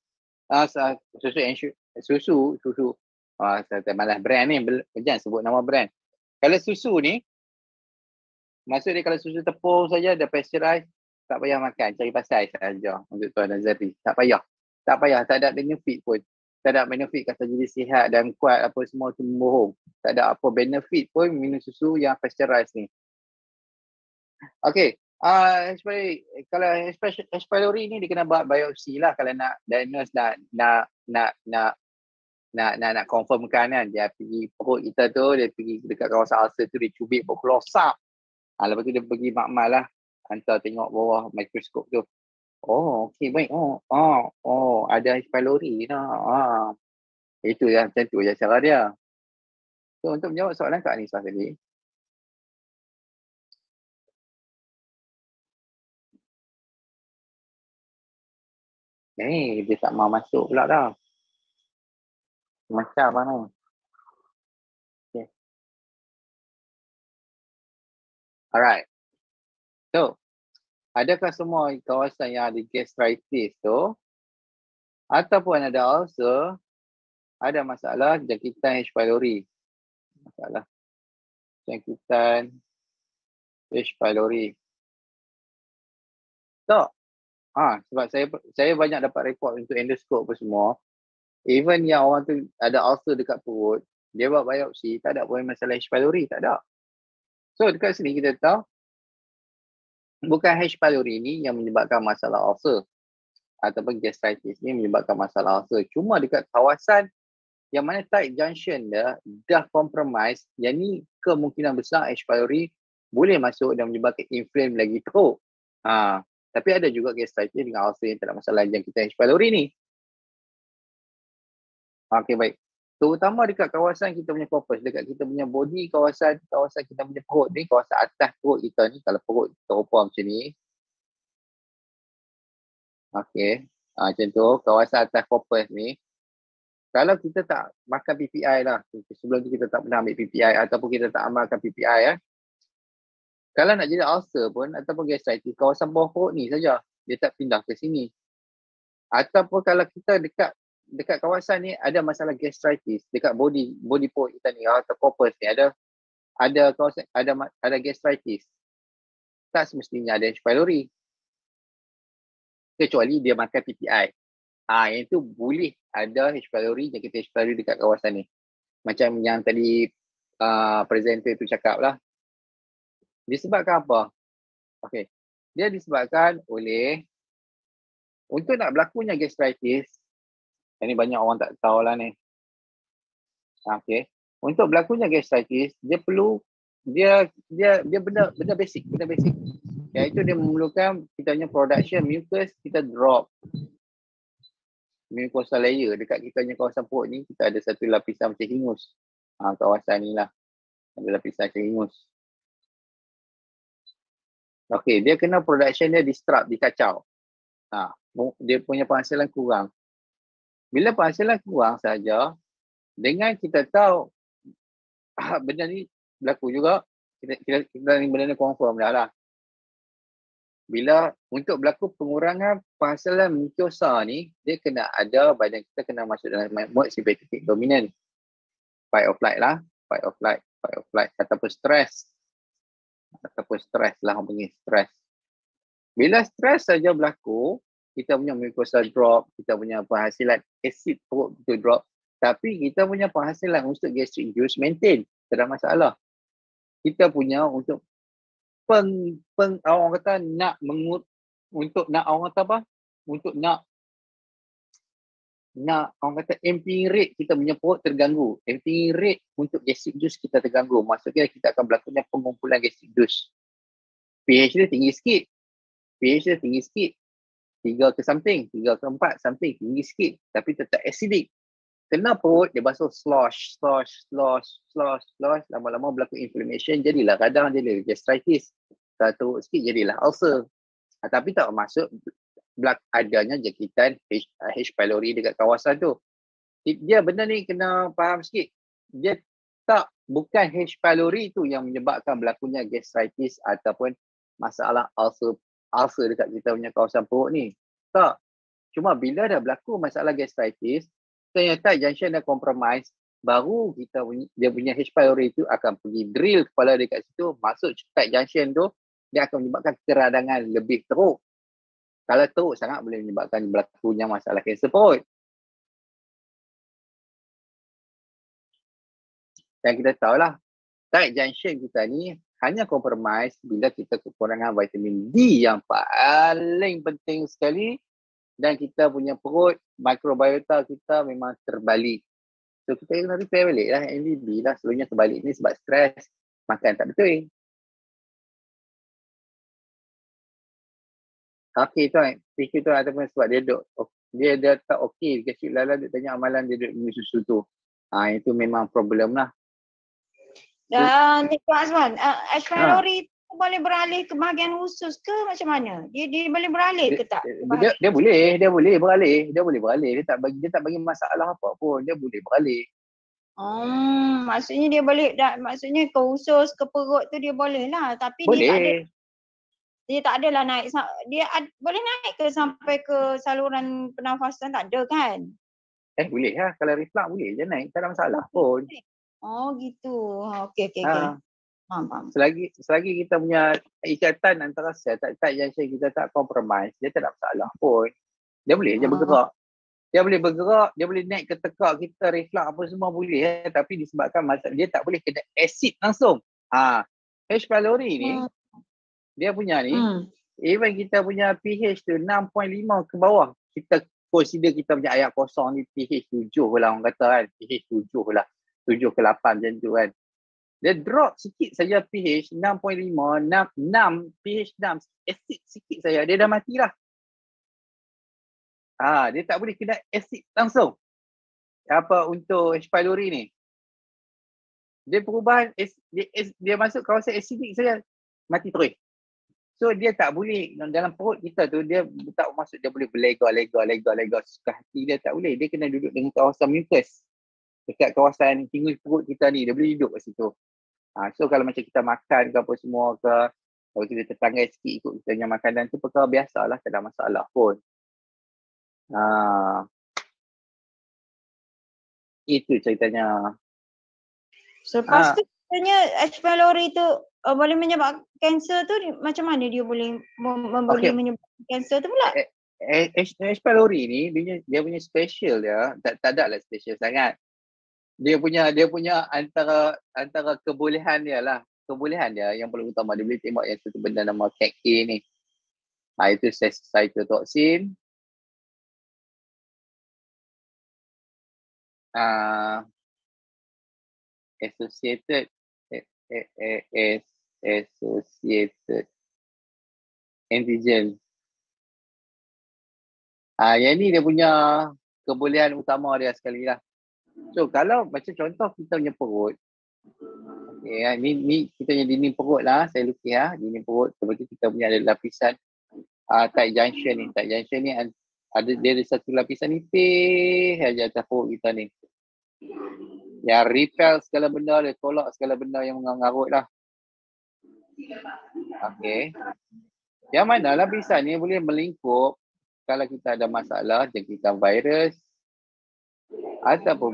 Susu. Saya malas brand ni, jangan sebut nama brand. Kalau susu ni, maksud dia kalau susu tepung saja ada pasteurized, tak payah makan, cari pasal saja untuk Tuan Nazri. Tak payah, tak ada benefit pun. Tak ada benefit kata jadi sihat dan kuat apa semua tu bohong. Tak ada apa benefit pun minum susu yang pasteurized ni. Okey, kalau H. pylori ni dia kena buat biopsi lah kalau nak diagnose, nak confirmkan kan. Dia pergi perut kita tu, dia pergi dekat kawasan ulcer tu, dia cubit buat keluar sap. Lepas tu dia pergi makmal lah, hantar tengok bawah mikroskop tu. Okey, baik. Ada H. pylori lah. Itu yang macam tu je cara dia. So untuk menjawab soalan Kak Anissa tadi, dia tak mau masuk pula dah. Macam mana? Okay. Alright. So, adakah semua kawasan yang ada gastritis tu ataupun ada ulcer ada masalah jangkitan H. pylori? Masalah jangkitan H. pylori. Tak. Sebab saya banyak dapat report untuk endoskop apa semua. Even yang orang tu ada ulcer dekat perut, dia buat biopsi, tak ada pun masalah H. pylori, tak ada. So dekat sini kita tahu bukan H. pylori ni yang menyebabkan masalah ulcer ataupun gastritis ni menyebabkan masalah ulcer. Cuma dekat kawasan yang mana tight junction dia dah compromise, yang ni kemungkinan besar H. pylori boleh masuk dan menyebabkan inflame lagi teruk. Tapi ada juga gastritis dengan ulcer yang tak ada masalah jangkitan H. pylori ni. Okey, baik. Terutama dekat kawasan kita punya corpus, dekat kita punya body, kawasan kita punya perut ni, kawasan atas perut kita ni, kalau perut kita rupa macam ni, Okey. Macam tu, kawasan atas Corpus ni, kalau kita tak makan PPI lah, sebelum tu kita tak pernah ambil PPI ataupun kita tak amalkan PPI kalau nak jadi ulcer pun ataupun gastritis, kawasan bawah perut ni saja, dia tak pindah ke sini. Ataupun kalau kita dekat kawasan ni ada masalah gastritis, dekat body perut kita ni atau Corpus ni ada kawasan ada gastritis. Tak semestinya ada H. pylori. Kecuali dia makan PPI. Yang tu boleh ada H. pylori, jangkitan H. pylori dekat kawasan ni. Macam yang tadi presenter tu cakap lah. Disebabkan apa? Okey. Dia disebabkan oleh untuk nak berlakunya gastritis. Ini banyak orang tak tahu lah ni. Okey. Untuk berlakunya gastritis, dia perlu dia benda basic. Iaitu dia memerlukan kita punya production mucus kita drop. Mucosal layer dekat kita punya kawasan perut ni, kita ada satu lapisan macam hingus. Kawasan ni lah. Ada lapisan macam hingus. Okey, dia kena production dia disrupt, dikacau. Dia punya penghasilan kurang. Bila penghasilan kurang saja, dengan kita tahu benda ni berlaku juga, kita benda ni confirm dah lah. Bila untuk berlaku pengurangan penghasilan mucosa ni, dia kena ada badan kita kena masuk dalam mode sympathetic dominant. Fight or flight lah, fight or flight ataupun stress lah, orang panggil stress. Bila stress saja berlaku, kita punya mucosa drop, kita punya penghasilan asid perut itu drop, tapi kita punya penghasilan untuk gastric juice maintain, tak ada masalah. Kita punya untuk orang kata orang kata emptying rate kita punya perut terganggu. Emptying rate untuk gastric juice kita terganggu. Maksudnya kita akan berlakunya pengumpulan gastric juice. pH dia tinggi sikit. 3 ke something, 3 ke 4 something, tinggi sikit. Tapi tetap acidic. Kena perut, dia basuh slosh. Lama-lama berlaku inflammation, jadilah radang, jadilah gastritis. Kalau teruk sikit, jadilah ulcer. Tapi tak maksud adanya jangkitan H. pylori dekat kawasan tu. Dia benda ni kena faham sikit. Dia bukan H. pylori tu yang menyebabkan berlakunya gastritis ataupun masalah ulcer dekat kita punya kawasan perut ni. Tak. Cuma bila dah berlaku masalah gastritis, ternyata junction dah compromise, baru dia punya H. pylori tu akan pergi drill kepala dekat situ, masuk tight junction tu, dia akan menyebabkan keradangan lebih teruk. Kalau teruk sangat boleh menyebabkan berlakunya masalah kanser perut. Dan kita tahulah, tight junction kita ni hanya compromise bila kita kekurangan vitamin D yang paling penting sekali, dan kita punya perut, microbiota kita memang terbalik. So kita kena repair balik lah, MVB lah, selalunya terbalik ni sebab stres, makan tak betul. Okey tuan, fikir tuan ataupun sebab dia tak okey, kecil lala dia tanya amalan dia duduk minum susu tu. Itu memang problem lah. Dan Tuan Azman, H. pylori tu boleh beralih ke bahagian usus ke macam mana? Dia boleh beralih ke tak? Dia boleh beralih. Dia tak bagi masalah apa pun, dia boleh beralih. Maksudnya dia boleh, maksudnya ke usus, ke perut tu dia boleh lah. Tapi Boleh. dia tak adalah naik, boleh naik ke sampai ke saluran pernafasan, tak ada kan? Boleh lah, kalau reflux boleh je naik, tak ada masalah pun. Oh gitu. Okey. Faham. Selagi kita punya ikatan antara sel, tak junction kita tak compromise, dia tak ada masalah pun. Dia boleh je bergerak. Dia boleh bergerak, dia boleh naik ke tekak kita, reflux apa semua boleh. Tapi disebabkan dia tak boleh kena asid langsung. H. pylori ni, dia punya ni, even kita punya pH tu 6.5 ke bawah, kita consider kita punya air kosong ni pH 7 lah orang kata kan. pH 7 lah. 7 ke 8 macam tu kan. Dia drop sikit saja pH 6.5, 6 pH 6, asid sikit saja, dia dah mati lah. Dia tak boleh kena asid langsung. Untuk H. pylori ni. Dia perubahan, dia masuk kawasan acidic saja, mati terus. So dia tak boleh, dalam perut kita tu dia tak masuk, dia boleh berlega suka hati dia, tak boleh. Dia kena duduk dengan kawasan mucus. Dekat kawasan pinggul perut kita ni, dia boleh duduk kat situ. So kalau macam kita makan ke apa semua ke, kalau kita tertanggai sikit ikut kita punya makanan tu, perkara biasalah, tak ada masalah pun. Itu ceritanya. Selepas tu katanya H. pylori tu boleh menyebabkan kanser tu, macam mana dia boleh menyebabkan kanser tu pula? H. pylori ni dia punya special dia, tak ada lah special sangat. Dia punya antara kebolehan dia lah. Kebolehan dia yang paling utama, dia boleh tembak yang satu benda nama CAC-A ni. Itu cytotoxin. Associated antigen. Yang ni dia punya kebolehan utama dia sekali lah. So kalau macam contoh kita punya perut, ni kita punya dinding perut lah, saya lukis dinding perut. Lepas tu kita punya ada lapisan tight junction ni. Tight junction ni dia ada satu lapisan nipis aja atas perut kita ni. Yang repel segala benda, dia tolak segala benda yang mengarut lah. Okay. Yang mana lapisan ni boleh melingkup kalau kita ada masalah jangkitan virus ataupun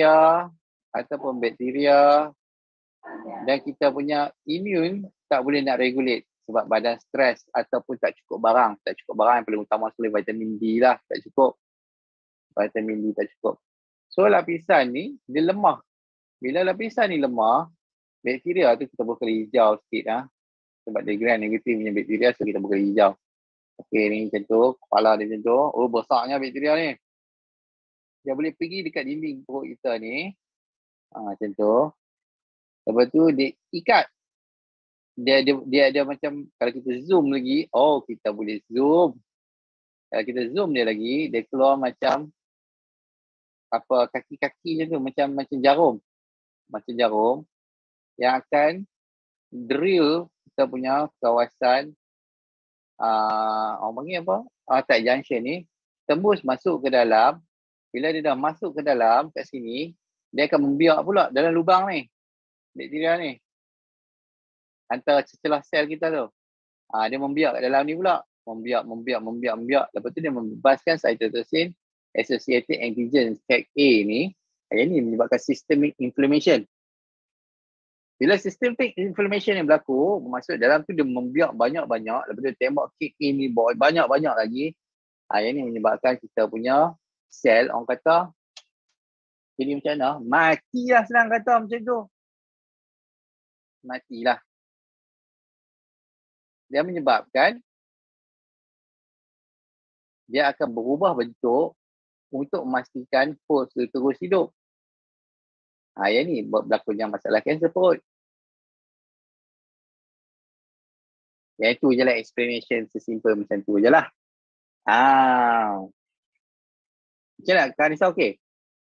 bakteria dan kita punya imun tak boleh nak regulate sebab badan stres ataupun tak cukup barang. Tak cukup barang yang paling utama sekali vitamin D lah, tak cukup. Vitamin D tak cukup. So lapisan ni dia lemah. Bila lapisan ni lemah, bakteria tu kita boleh hijau sikit sebab dia gram negatif punya bakteria, so kita boleh hijau. Okey, ni macam tu, kepala dia macam tu. Oh, besarnya bakteria ni. Dia boleh pergi dekat dinding perut kita ni. Macam tu. Lepas tu dia ikat. Dia ada macam, kalau kita zoom lagi, kita boleh zoom. Kalau kita zoom dia lagi, dia keluar macam kaki-kaki macam tu, macam jarum. Macam jarum yang akan drill kita punya kawasan orang panggil apa? Tight junction ni, tembus masuk ke dalam. Bila dia dah masuk ke dalam kat sini, dia akan membiak pula dalam lubang ni. Bakteria ni. Antara celah sel kita tu. Dia membiak kat dalam ni pula. Membiak. Lepas tu dia membebaskan cytotoxin associated antigen CAC-A ni. Yang ni menyebabkan systemic inflammation. Bila systemic inflammation yang berlaku, masuk dalam tu dia membiak banyak-banyak. Lepas tu dia tembak CAC-A ni banyak-banyak lagi. Yang ni menyebabkan kita punya sel, orang kata, jadi macam mana? Matilah, senang kata macam tu. Matilah. Dia menyebabkan dia akan berubah bentuk untuk memastikan host tu terus hidup. Yang ni berlakunya masalah kanser perut. Yang itu je lah explanation sesimpel macam tu je lah. Macam mana? Kak Anissa okey?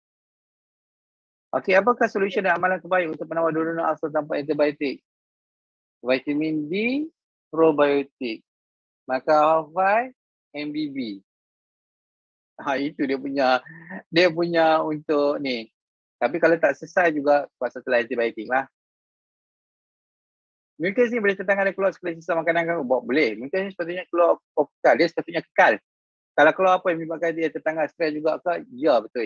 Okey, apakah solusi dan amalan terbaik untuk penawar donor asal tanpa antibiotik? Vitamin D, probiotik. Maka Hafai, MBB. Itu dia punya untuk ni. Tapi kalau tak selesai juga pasal telah antibiotik lah. Mucus ni boleh tertanggal dia keluar setelah sisa makanan kan? Boleh. Mucus ni sepatutnya keluar kekal. Dia sepatutnya kekal. Kalau keluar apa yang menyebabkan dia tertanggal stres juga ke? Ya, betul.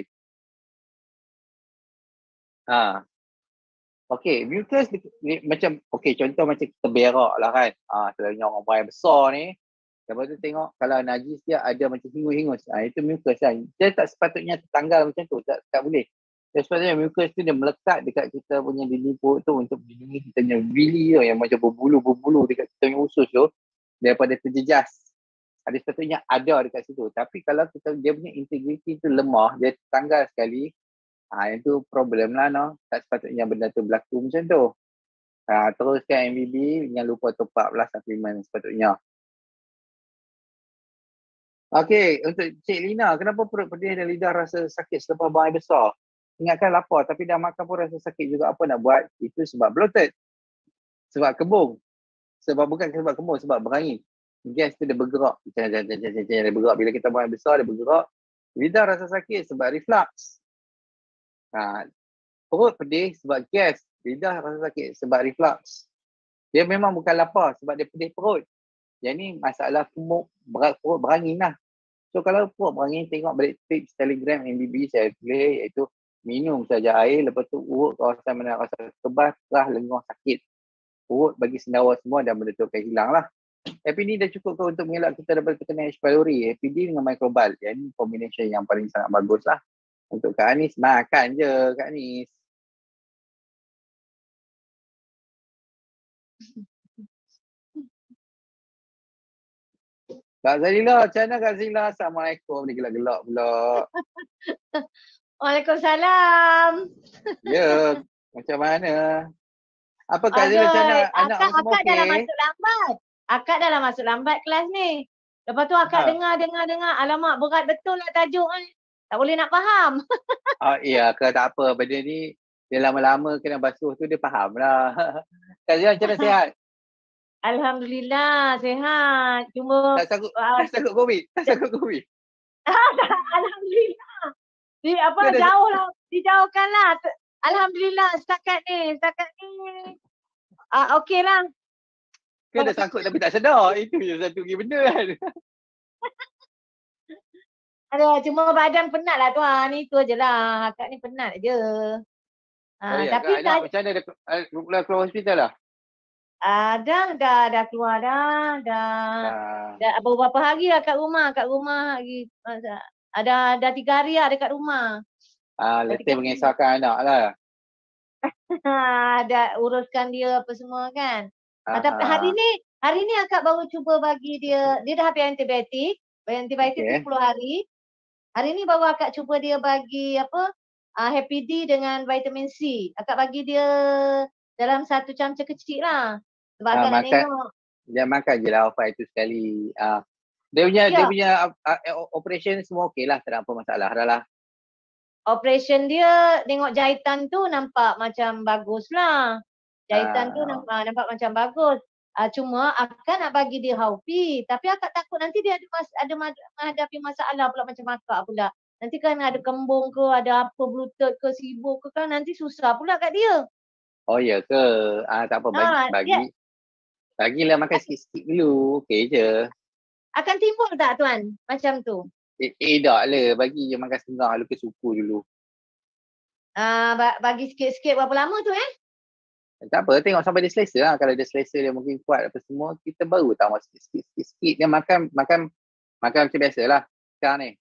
Okey, mucus ni macam, contoh macam kita berak lah kan. Selalunya orang yang besar ni. Lepas tu tengok kalau najis dia ada macam hingus-hingus. Itu mucus kan. Dia tak sepatutnya tertanggal macam tu. Tak boleh. Dia sepatutnya mucus tu dia melekat dekat kita punya dinding perut tu untuk melindungi kita punya villi tu yang macam berbulu-berbulu dekat kita punya usus tu daripada terjejas. Dia sepatutnya ada dekat situ. Tapi kalau dia punya integriti tu lemah, dia tertanggal sekali, itu problem lah Tak sepatutnya benda tu berlaku macam tu. Teruskan MBB, jangan lupa top up lah suplemen sepatutnya. Okey, untuk Cik Lina, kenapa perut pedih dan lidah rasa sakit selepas buang air besar? Ingatkan lapar tapi dah makan pun rasa sakit juga, apa nak buat? Itu sebab bloated. Sebab kembung. Sebab bukan sebab kemur, sebab berangin. Gas tu dia bergerak. Dia bergerak. Bila kita buang air besar, dia bergerak. Lidah rasa sakit sebab reflux. Perut pedih sebab gas. Lidah rasa sakit sebab reflux. Dia memang bukan lapar sebab dia pedih perut. Yang ni masalah kemur, perut berangin lah. So kalau perut berangin, tengok balik tips Telegram MBB saya tulis, iaitu minum saja air, lepas tu urut kawasan mana rasa tebal, kerah, lenguh, sakit. Urut bagi sendawa semua dan benda tu akan hilang lah. APD dah cukup ke untuk mengelak kita daripada terkena H. pylori. APD dengan microbal. Yang ni combination yang paling sangat bagus lah. Untuk Kak Anis, makan je Kak Anis. Kak Zalila, macam mana Kak Zalila? Assalamualaikum, dia gelak-gelak pula. Waalaikumsalam. Ya, macam mana? Apa Kak Zalila, macam mana? Anak semua Akak okey? dalam masuk lambat. Akak dalam masuk lambat kelas ni. Lepas tu akak dengar. Alamak, berat betul lah tajuk ni. Tak boleh nak faham. Ya, ke tak apa. Benda ni, dia lama-lama kena basuh tu, dia faham lah. Kak Zalila, macam mana sihat? Alhamdulillah, sihat. Cuma Tak sakut COVID? Tak sakut COVID? Alhamdulillah. Dia dah- Jauh lah. Dijauhkan lah. Alhamdulillah setakat ni. Okey lah. Kan dah sakut tapi tak sedar. Itu je satu lagi benda kan. Ada, cuma badan penat lah tuan. Itu je lah. Akak ni penat je. Tapi Kak, macam mana dah keluar hospital lah? dah keluar dah. Dah beberapa hari lah kat rumah lagi. Dah 3 hari lah dekat rumah. Letih mengisahkan anak lah. Dah uruskan dia apa semua kan. Tapi hari ni akak baru cuba bagi dia dah habis antibiotik. Antibiotik Okey. tu 10 hari. Hari ni baru akak cuba dia bagi Happy D dengan vitamin C. Akak bagi dia dalam 1 camca kecil lah. Sebab akak nak makan. tengok. Dia makan je lah obat itu sekali. Dia punya operation semua okey lah. Tak ada apa masalah dah lah. Operation dia tengok jahitan tu nampak macam bagus lah. Jahitan tu nampak macam bagus. Cuma akak nak bagi dia Haufi. Tapi akak takut nanti dia ada menghadapi masalah pula macam akak pula. Nanti kan ada kembung ke, ada apa bluetooth ke, sibuk ke kan. Nanti susah pula kat dia. Oh ya ke? Tak apa bagilah makan sikit-sikit dulu. Okey je. Akan timbul tak tuan macam tu? Tak lah. Bagi je makan setengah lukis suku dulu. Bagi sikit-sikit berapa lama tu Tak apa, tengok sampai dia selesa lah. Kalau dia selesa, dia mungkin kuat apa semua, kita baru tambah sikit-sikit. Dia makan macam biasa lah sekarang ni.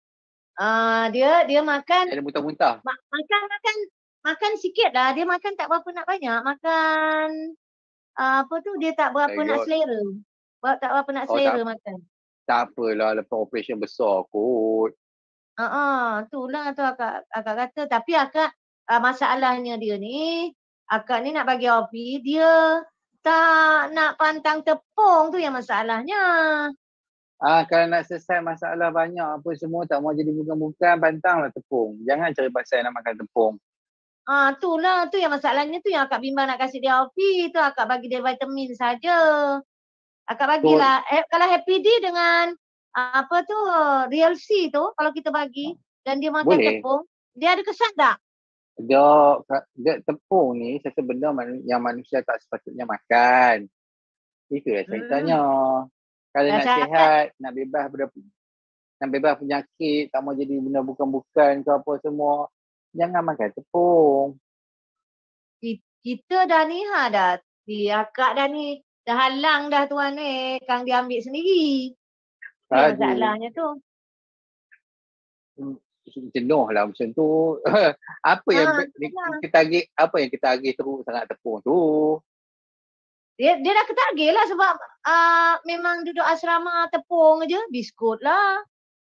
Dia makan. Dia muntah-muntah. Makan sikit lah. Dia makan tak berapa nak banyak. Makan dia tak berapa nak selera. Tak berapa nak selera makan. Tak apalah, lepas operation besar kot. Itulah tu akak kata. Tapi akak masalahnya dia ni, akak ni nak bagi Haufi, dia tak nak pantang tepung tu yang masalahnya. Kalau nak selesai masalah banyak apa semua, tak mau jadi bukan-bukan, pantanglah tepung. Jangan cari pasal nak makan tepung. Itulah tu yang masalahnya tu yang akak bimbang nak kasih dia Haufi. Tu akak bagi dia vitamin saja. Akak bagilah kalau Happy D dengan Real C tu kalau kita bagi dan dia makan boleh. tepung, dia ada kesan tak? Dia tepung ni satu benda yang manusia tak sepatutnya makan. Itu yang saya tanya. Kalau nak sihat, nak bebas penyakit, tak mau jadi benda bukan-bukan ke apa semua, jangan makan tepung. Kita dah ni dah. Akak dah ni dah halang dah tuan ni. Kang dia ambil sendiri. Masalahnya tu. Jenuh lah macam tu. Apa yang kita agih teruk sangat tepung tu? Dia dah ketagih lah sebab memang duduk asrama tepung je. Biskut lah.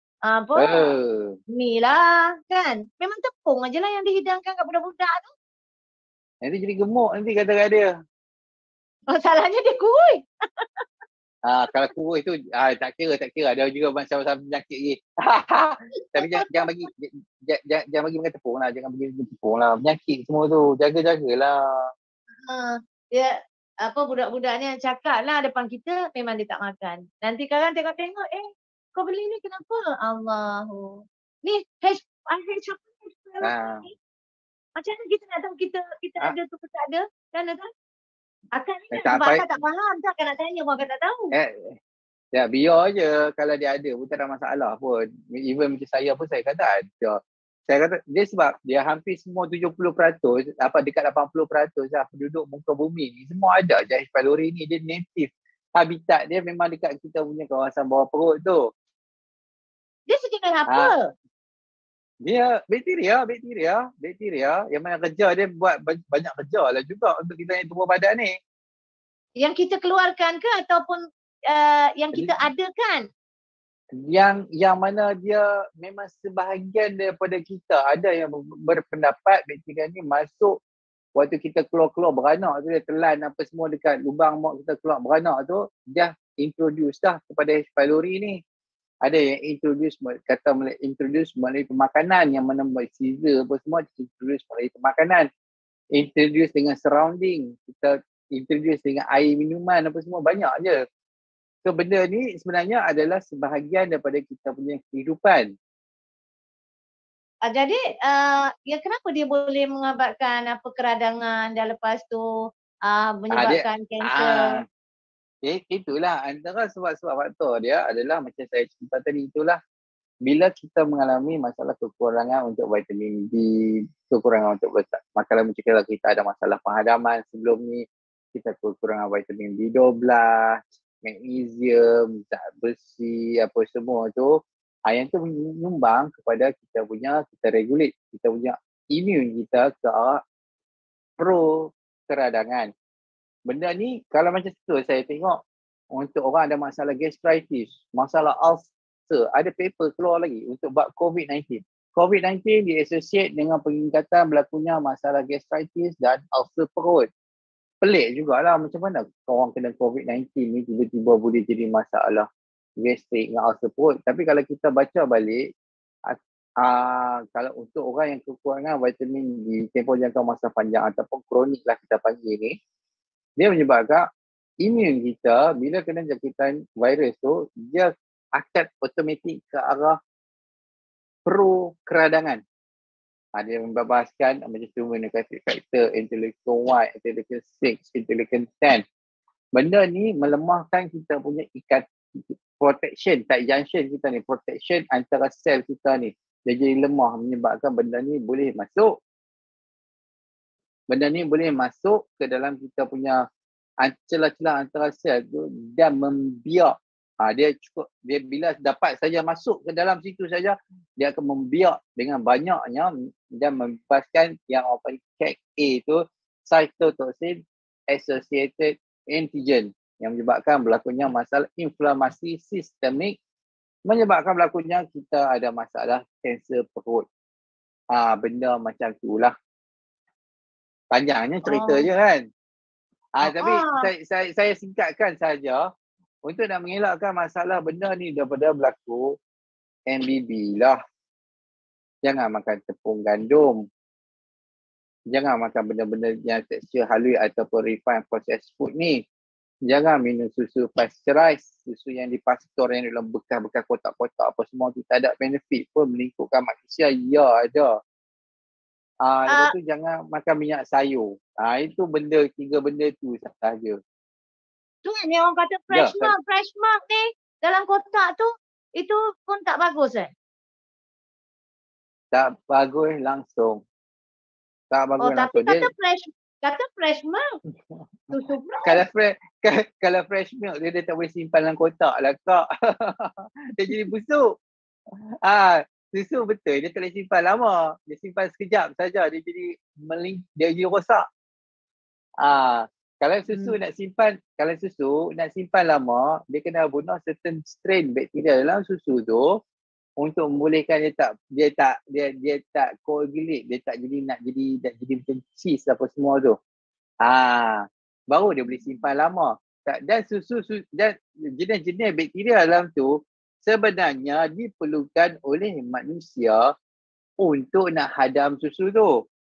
Mi lah kan. Memang tepung aje lah yang dihidangkan kat budak-budak tu. Nanti jadi gemuk nanti kata-kata dia. Masalahnya dia kurus. Kalau kurus tu tak kira. Ada juga macam-macam penyakit lagi. Tapi jangan bagi makan tepung lah. Jangan bagi tepung lah. Penyakit semua tu. Jaga-jagalah. budak-budak ni yang cakap lah depan kita, memang dia tak makan. Nanti kadang tengok-tengok, kau beli ni kenapa? Allahu. Ni apa? Ah. Macam mana kita nak tahu kita ada tu ke tak ada? Kan ada? Akak ni Tak sebab apa. akak tak faham, tak akan nak tanya pun akak tak tahu. Ya, biar je kalau dia ada pun tak ada masalah pun. Even macam saya pun saya kata ada. Saya kata dia sebab dia hampir semua 70%, dekat 80% lah penduduk muka bumi ni semua ada je H. pylori ni. Dia native. Habitat dia memang dekat kita punya kawasan bawah perut tu. Dia sejenis apa? Dia bakteria yang mana kerja dia buat banyak kerja lah juga untuk kita yang tubuh badan ni. Yang kita keluarkan ke ataupun yang kita adakan? Yang mana dia memang sebahagian daripada kita. Ada yang berpendapat bakteria ni masuk waktu kita keluar beranak tu, dia telan apa semua dekat lubang mak kita keluar beranak tu, dia introduce dah kepada H. pylori ni. Ada yang introduce melalui pemakanan, yang mana Caesar apa semua introduce melalui pemakanan. Introduce dengan surrounding, kita introduce dengan air minuman apa semua, banyak je. So benda ni sebenarnya adalah sebahagian daripada kita punya kehidupan. Jadi ya kenapa dia boleh mengabatkan keradangan dan lepas tu menyebabkan kanser? Itulah antara sebab-sebab faktor dia adalah macam saya cerita tadi, itulah bila kita mengalami masalah kekurangan untuk vitamin D, kekurangan untuk makanan, macam kalau kita ada masalah penghadaman sebelum ni, kita kekurangan vitamin B12, magnesium, zat besi, apa semua tu, yang tu menyumbang kepada kita regulate kita punya imun kita ke arah pro keradangan. Benda ni kalau macam tu saya tengok untuk orang ada masalah gastritis, masalah ulcer, ada paper keluar lagi untuk bab COVID-19. COVID-19 di-associate dengan peningkatan berlakunya masalah gastritis dan ulcer perut. Pelik jugalah macam mana orang kena COVID-19 ni tiba-tiba boleh jadi masalah gastrik dengan ulcer perut. Tapi kalau kita baca balik, kalau untuk orang yang kekurangan vitamin D tempoh jangka masa panjang ataupun kronik lah kita panggil ni, dia menyebabkan imun kita bila kena jangkitan virus tu, dia akan automatik ke arah pro keradangan. Dia membahaskan macam tumor necrotic factor, interleukin 1, interleukin 6, interleukin 10. Benda ni melemahkan kita punya protection, tight junction kita ni, protection antara sel kita ni. Dia jadi lemah, menyebabkan benda ni boleh masuk. Benda ni boleh masuk ke dalam kita punya celah-celah antara sel tu dan membiak. Dia bila dapat saja masuk ke dalam situ saja, dia akan membiak dengan banyaknya dan membebaskan yang orang panggil CAG-A tu, cytotoxin associated antigen, yang menyebabkan berlakunya masalah inflamasi sistemik, menyebabkan berlakunya kita ada masalah kanser perut. Benda macam tu lah. Panjangnya cerita je kan. Tapi saya singkatkan saja untuk nak mengelakkan masalah benda ni daripada berlaku. MBB lah. Jangan makan tepung gandum. Jangan makan benda-benda yang tekstur halus ataupun refined processed food ni. Jangan minum susu pasteurized, susu yang dipastor yang dalam bekas-bekas kotak-kotak apa semua tu, tak ada benefit pun melingkupkan manusia. Ya ada. Lepas tu jangan makan minyak sayur. Itu tiga benda tu sahaja. Tu yang orang kata fresh milk ni dalam kotak tu, itu pun tak bagus Tak bagus langsung. Tak bagus langsung. Tapi kata fresh milk. Susu milk. Kalau fresh milk dia tak boleh simpan dalam kotak lah kak. Dia jadi busuk. Susu betul dia tak boleh simpan lama. Dia simpan sekejap saja dia jadi rosak. Kalau susu nak simpan lama, dia kena bunuh certain strain bakteria dalam susu tu untuk membolehkan dia tak coagulate, dia tak jadi macam cheese apa semua tu. Baru dia boleh simpan lama. Dan dan jenis-jenis bakteria dalam tu sebenarnya diperlukan oleh manusia untuk nak hadam susu tu.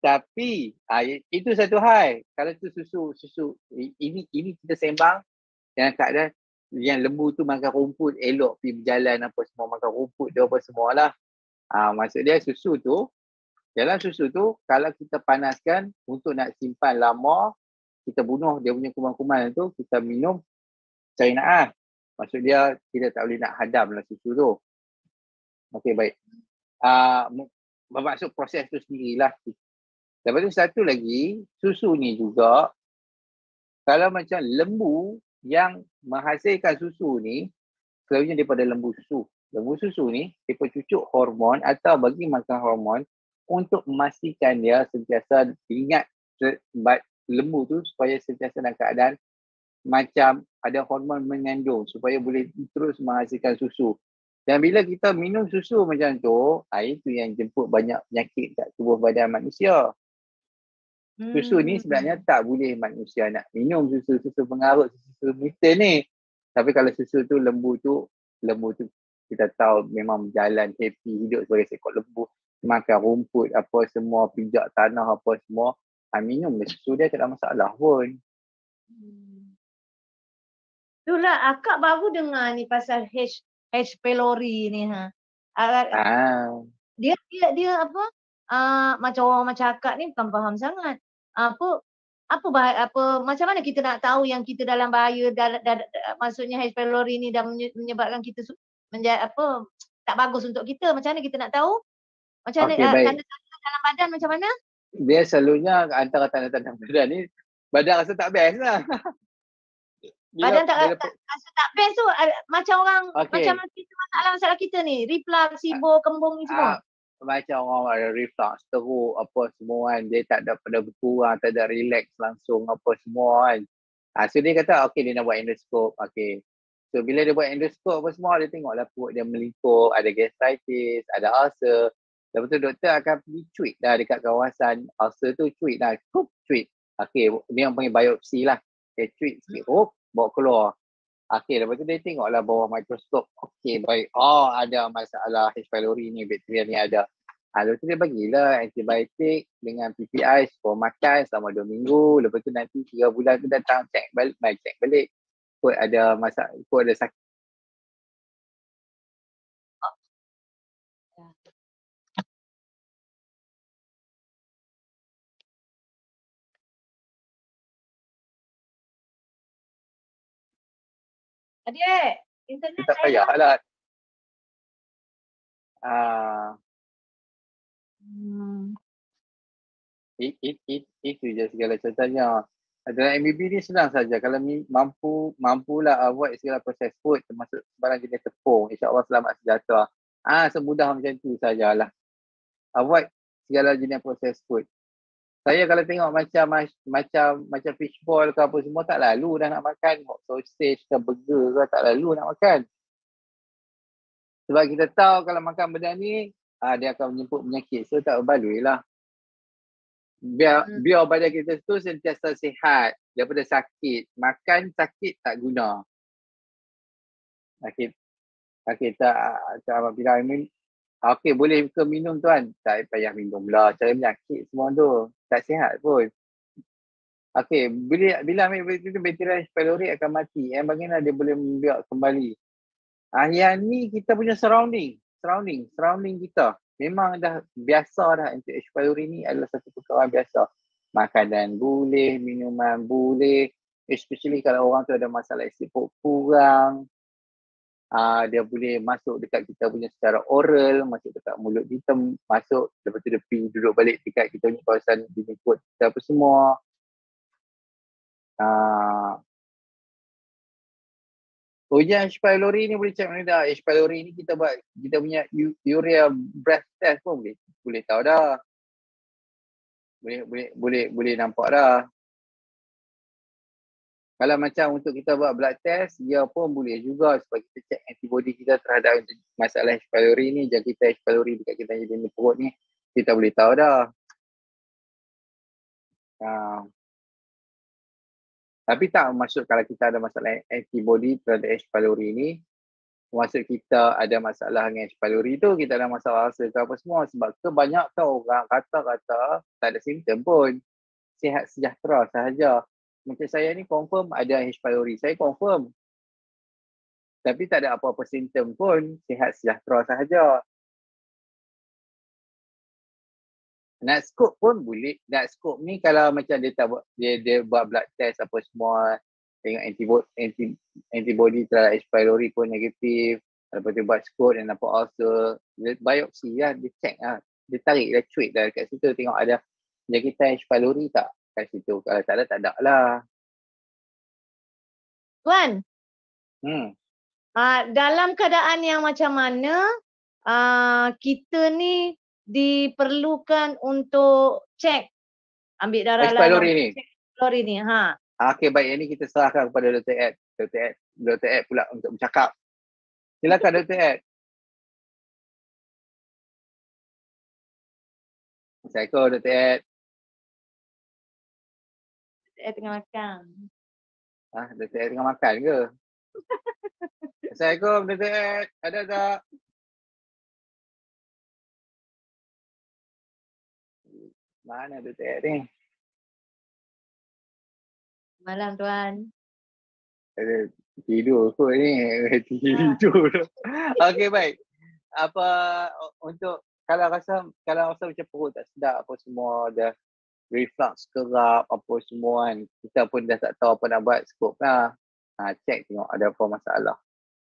Tapi itu satu hal. Kalau tu susu ini kita sembang yang keadaan yang lembu tu makan rumput, elok pergi berjalan apa semua, makan rumput dia apa semualah. Maksud dia susu tu, dalam susu tu kalau kita panaskan untuk nak simpan lama, kita bunuh dia punya kuman-kuman tu, kita minum cari naas. Maksud dia kita tak boleh nak hadam dalam susu tu. Okey, baik. Bermaksud proses tu sendirilah. Lepas tu satu lagi, susu ni juga, kalau macam lembu yang menghasilkan susu ni, selalunya daripada lembu susu. Lembu susu ni, dia cucuk hormon atau bagi makan hormon untuk memastikan dia sentiasa ingat lembu tu supaya sentiasa dalam keadaan macam ada hormon mengandung supaya boleh terus menghasilkan susu. Dan bila kita minum susu macam tu, itu yang jemput banyak penyakit kat tubuh badan manusia. Susu ni sebenarnya tak boleh manusia nak minum susu pengarut, susu meter ni. Tapi kalau susu tu lembu tu kita tahu memang berjalan happy, hidup sebagai seekor lembu, makan rumput apa semua, pijak tanah apa semua, minum susu dia tak ada masalah pun. Itulah akak baru dengar ni pasal H pylori ni Dia apa? Macam orang macam akak ni bukan faham sangat. Macam mana kita nak tahu yang kita dalam bahaya maksudnya H pylori ni dah menyebabkan kita tak bagus untuk kita. Macam mana kita nak tahu? Macam mana tanda-tanda dalam badan macam mana? Dia selalunya antara tanda-tanda badan ni badan rasa tak best lah. Badan rasa tak best tu macam orang macam kita masalah kita ni, reflux, SIBO, kembung ni semua. Macam orang ada reflux, teruk apa semua kan, dia tak ada pada berkurang, tak ada relax langsung apa semua kan. So dia kata dia nak buat endoskop. So bila dia buat endoskop apa semua, dia tengoklah perut dia melingkup, ada gastritis, ada ulcer. Lepas tu doktor akan pergi cuit dah dekat kawasan ulcer tu, cuit dah, cuit. Dia yang panggil biopsi lah. Dia cuit sikit, bawa keluar. Lepas tu dia tengoklah bawah mikroskop. Baik. Ada masalah H pylori ni, bakteria ni ada. Lepas tu dia bagilah antibiotik dengan PPI supaya makan selama 2 minggu. Lepas tu nanti 3 bulan tu datang check balik. Kot ada masalah, kot ada sakit. Adik, internet Tak payahlah. Itu je segala ceritanya. Dalam MBB ni senang saja. Kalau mampulah avoid segala proses food, termasuk barang jenis tepung, insya-Allah selamat sejahtera. Semudah macam tu sajalah. Avoid segala jenis proses food. Saya kalau tengok macam fishball ke apa semua, tak lalu dah nak makan. Sausage ke burger ke, tak lalu nak makan. Sebab kita tahu kalau makan benda ni, dia akan menjemput penyakit. So tak berbaloi lah. Biar badan kita tu sentiasa sihat daripada sakit. Makan sakit tak guna. Boleh ke minum tuan? Tak payah minum lah. Cari penyakit semua tu. Tak sihat pun. Bila ambil bakteria H pylori akan mati. Bagaimana dia boleh membiak kembali? Yang ni kita punya surrounding kita. Memang dah biasa dah anti H pylori ni adalah satu perkara biasa. Makanan boleh, minuman boleh. Especially kalau orang tu ada masalah asid kurang. Dia boleh masuk dekat kita punya secara oral, masuk dekat mulut kita, masuk, lepas tu dia pergi duduk balik dekat kita punya kawasan di perut kita apa semua. Ujian H pylori ni boleh check mana dah. H pylori ni kita buat, kita punya urea breath test pun boleh tahu dah. Boleh nampak dah. Kalau macam untuk kita buat blood test, dia pun boleh juga supaya kita check antibody kita terhadap masalah H pylori ni. Jangkitan H pylori dekat kita di perut ni, kita boleh tahu dah. Tapi tak maksud kalau kita ada masalah antibody terhadap H pylori ni, maksud kita ada masalah dengan H. pylori tu, kita ada masalah rasa ke apa semua. Sebab kebanyakan orang kata-kata tak ada simptom pun. Sihat sejahtera sahaja. Macam saya ni confirm ada H. pylori. Saya confirm. Tapi tak ada apa-apa simptom pun. Sihat sejahtera sahaja. Nak scope pun boleh. Nak scope ni kalau macam dia buat blood test apa semua, tengok antibody terhadap H. pylori pun negatif. Lepas tu buat scope dan nampak ulcer. Dia biopsi lah, dia check lah. Dia tarik dah cuit dah kat situ tengok ada jangkitan H. pylori tak kat situ. Kalau tak ada, tak ada lah. Tuan, Hmm. dalam keadaan yang macam mana kita ni diperlukan untuk cek ambil darah H. pylori ni. cek pylori ni. Okey, baik. Yang ni kita serahkan kepada Dr. Ed. Dr. Ed pula untuk bercakap. Silakan Dr. Ed. Assalamualaikum Dr. Ed. Saya tengah makan. Dr. Ed tengah makan ke? Assalamualaikum Dr. Ed. Ada tak? Mana Dr. Ed ni? Malam tuan. Ada tidur kot ni. Tidur. Okey, baik. Apa untuk kalau rasa macam perut tak sedap apa semua, dah reflux kerap apa semua kan, kita pun dah tak tahu apa nak buat, scope lah. Check tengok ada apa masalah.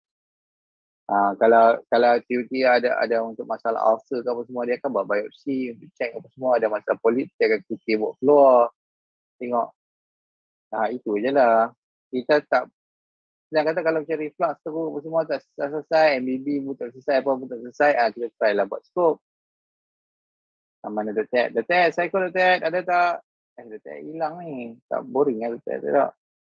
Kalau tiba-tiba ada untuk masalah ulcer ke apa semua, dia akan buat biopsi untuk check apa semua, ada masalah polip, dia akan kutip buat keluar. Tengok. Itu je lah. Kita tak, dia kata kalau macam reflux teruk apa semua tak selesai, MBB pun tak selesai, apa pun tak selesai, kita try lah buat scope. Mana Dr. Ed? Dr. Ed, saya call Dr. Ed, ada tak? Dr. Ed hilang ni. Tak boring lah Dr. Ed, tak?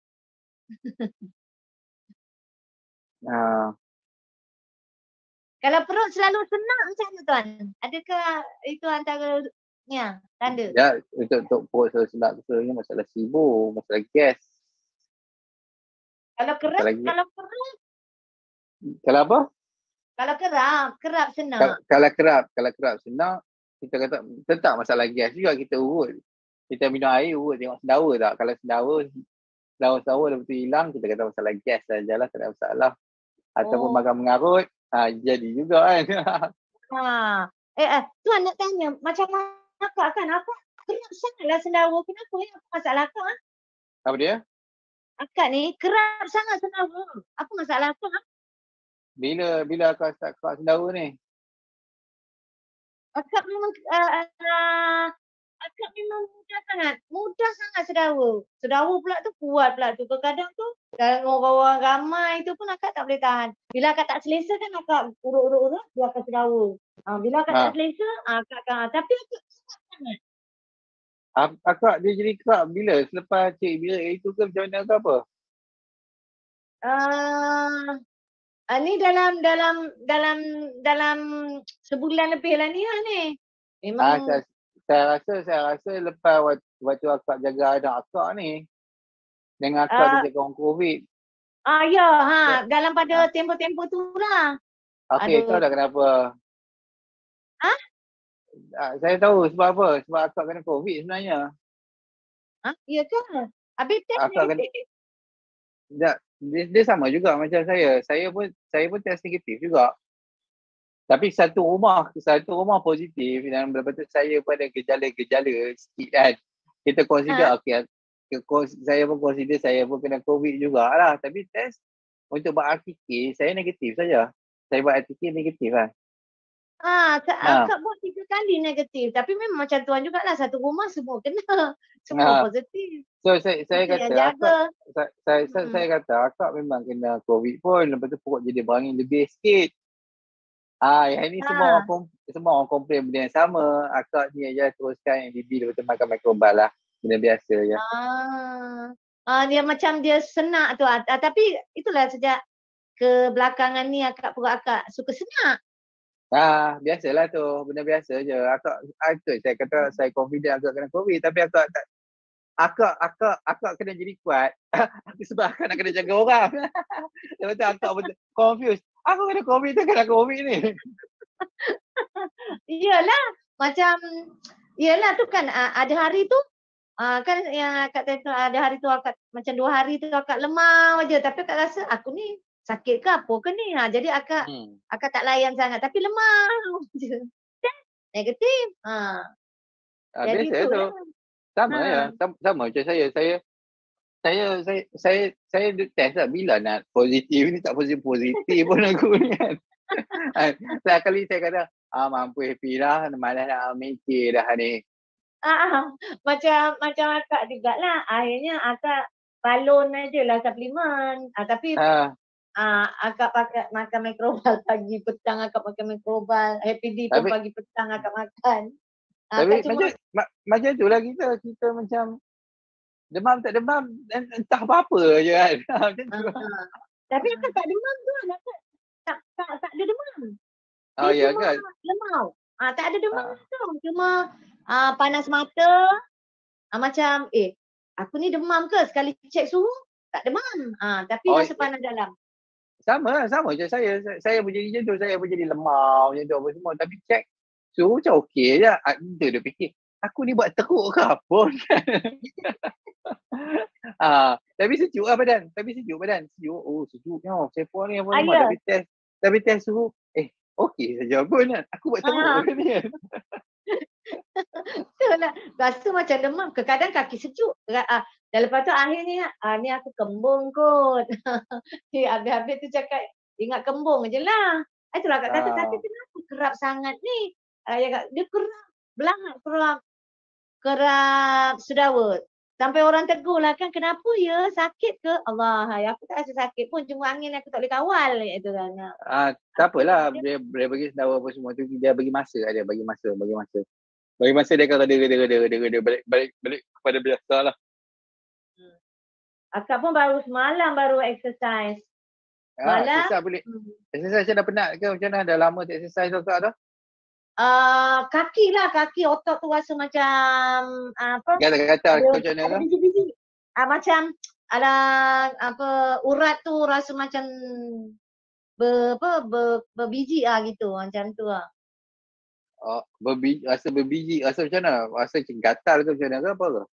Kalau perut selalu senang macam mana tuan? Adakah itu antaranya tanda? Ya, untuk perut selalu senang tu masalah SIBO, masalah gas. Kalau kerap, Kalau apa? Kalau kerap senang. Kalau kerap senang, kita kata tetap masalah gas juga, kita urut. Kita minum air urut, tengok sendawa tak. Kalau sendawa lepas tu hilang, kita kata masalah gas sajalah, tak ada masalah. Ataupun makan mengarut, jadi juga kan. Tuan nak tanya, macam akak kan, akak kerap sangatlah sendawa. Kenapa ya? Apa masalah akak? Apa dia? Akak ni kerap sangat sendawa. Apa masalah akak? Bila akak start kerak sendawa ni? Akak memang mudah sangat sedawa. Sedawa pula tu kuat pula tu. Kadang-kadang tu dalam orang-orang ramai tu pun akak tak boleh tahan. Bila akak tak selesa kan akak urut-urut dia akan sedawa. Bila akak tak selesa akak akan, tapi akak sangat. Akak dia jadi kerak bila? Selepas cik bilik itu ke macam mana ke apa? Ni dalam sebulan lebih lah ni. Memang saya rasa lepas waktu akak jaga anak akak ni dengan akak dia jaga orang COVID. Dalam pada tempoh-tempoh tu lah. Okey, tahu dah kenapa? Saya tahu sebab apa? Sebab akak kena COVID sebenarnya. Ya ke? Habis test negatif. Dia sama juga macam saya. Saya pun test negatif juga. Tapi satu rumah positif dan lepas tu saya pun ada gejala-gejala sikit kan. Kita consider saya pun consider saya pun kena COVID jugalah. Tapi test untuk buat RTK saya negatif saja. Saya buat RTK negatif lah. Akak buat 3 kali negatif. Tapi memang macam tuan jugalah, satu rumah semua kena. Semua positif. So saya kata akak memang kena COVID pun. Lepas tu perut jadi berangin lebih sikit. Yang ni semua orang komplain benda yang sama. Akak ni aja teruskan MBB lepas tu makan mikrobal lah. Benda biasa je. Dia macam dia senak tu. Tapi itulah sejak kebelakangan ni perut akak suka senak. Biasalah tu. Benda biasa je. Saya kata saya confident akak kena COVID. Tapi akak tak. Akak kena jadi kuat sebab akak nak kena jaga orang. Lepas tu akak confused. Aku kena COVID tu kena COVID ni. Iyalah, macam iyalah tu kan ada hari tu kan yang akak tengok ada hari tu akak macam 2 hari tu akak lemah aja tapi akak rasa aku ni sakit ke apa ke ni. Jadi akak tak layan sangat tapi lemah je. Negatif. Jadi Biasa tu. itulah. Sama ya. Sama macam saya. Saya test lah bila nak positif ni, tak positif pun aku ni kan. Sekali saya kata, mampu happy lah, malas nak mikir dah ni. Macam akak jugalah. Akhirnya akak balon aje lah suplemen. Tapi akak pakai makan mikrobal pagi petang, akak makan mikrobal. Happy D pun pagi petang akak makan. Tapi macam tu lah kita macam demam tak demam, entah apa-apa je kan. Macam tu. Tapi akak tak demam tu, akak tak ada demam. Ya cuma kan? lemau. Tak ada demam tu. Cuma panas mata. Macam aku ni demam ke? Sekali cek suhu tak demam. Tapi rasa panas dalam. Sama macam saya. Saya pun jadi macam tu. Saya pun jadi lemau macam tu apa semua. Tapi cek suhu macam okey je. Dia fikir, aku ni buat teruk ke apa? Tapi sejuk lah badan. Sejuk. Oh sejuknya. Saya pun ni apa semua. Tapi test suhu. Okey saja pun kan. Aku buat teruk ke ni kan. Itulah. Rasa macam demam. Kadang kaki sejuk. Dan lepas tu akhirnya ni aku kembung kot. Habis-habis tu cakap ingat kembung je lah. Itulah kak kata tapi kenapa kerap sangat ni? Dia kerap belangak kerap sedawa. Sampai orang tegur lah kan kenapa ya sakit ke? Allah, aku tak rasa sakit pun cuma angin aku tak boleh kawal itu kan. Tak apalah dia bagi sedawa apa semua tu dia bagi masa dia bagi masa dia akan reda balik kepada biasa lah. Akak pun baru semalam baru exercise. Exercise boleh. Exercise macam dah penat ke macam mana? Dah lama tak exercise tu tak dah? Kaki otot tu rasa macam apa? Gatal macam mana? Biji-biji. Macam ada urat tu rasa macam berbiji gitu macam tu lah. Rasa berbiji, rasa macam mana? Rasa macam gatal ke macam mana ke apa ke?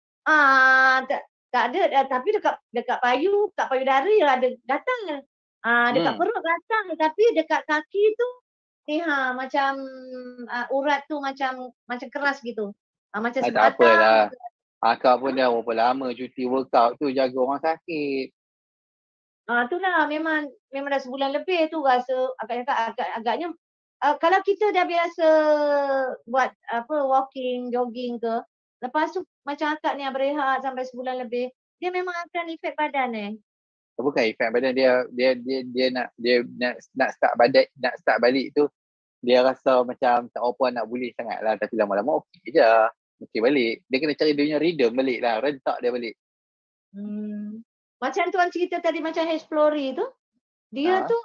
Tak ada tapi dekat payudara ada gatal. Dekat perut gatal tapi dekat kaki tu macam urat tu macam keras gitu. Macam sebatang. Tak apalah. Akak pun dah berapa lama cuti workout tu jaga orang sakit. Itulah memang dah sebulan lebih tu rasa agaknya kalau kita dah biasa buat walking, jogging ke, lepas tu macam akak ni berehat sampai sebulan lebih, dia memang akan efek badan Bukan efek badan dia nak start balik tu dia rasa macam tak apa nak boleh sangat lah tapi lama-lama okey je. Okey balik. Dia kena cari dia punya rhythm balik lah. Rentak dia balik. Macam tuan cerita tadi macam Explore tu. Dia tu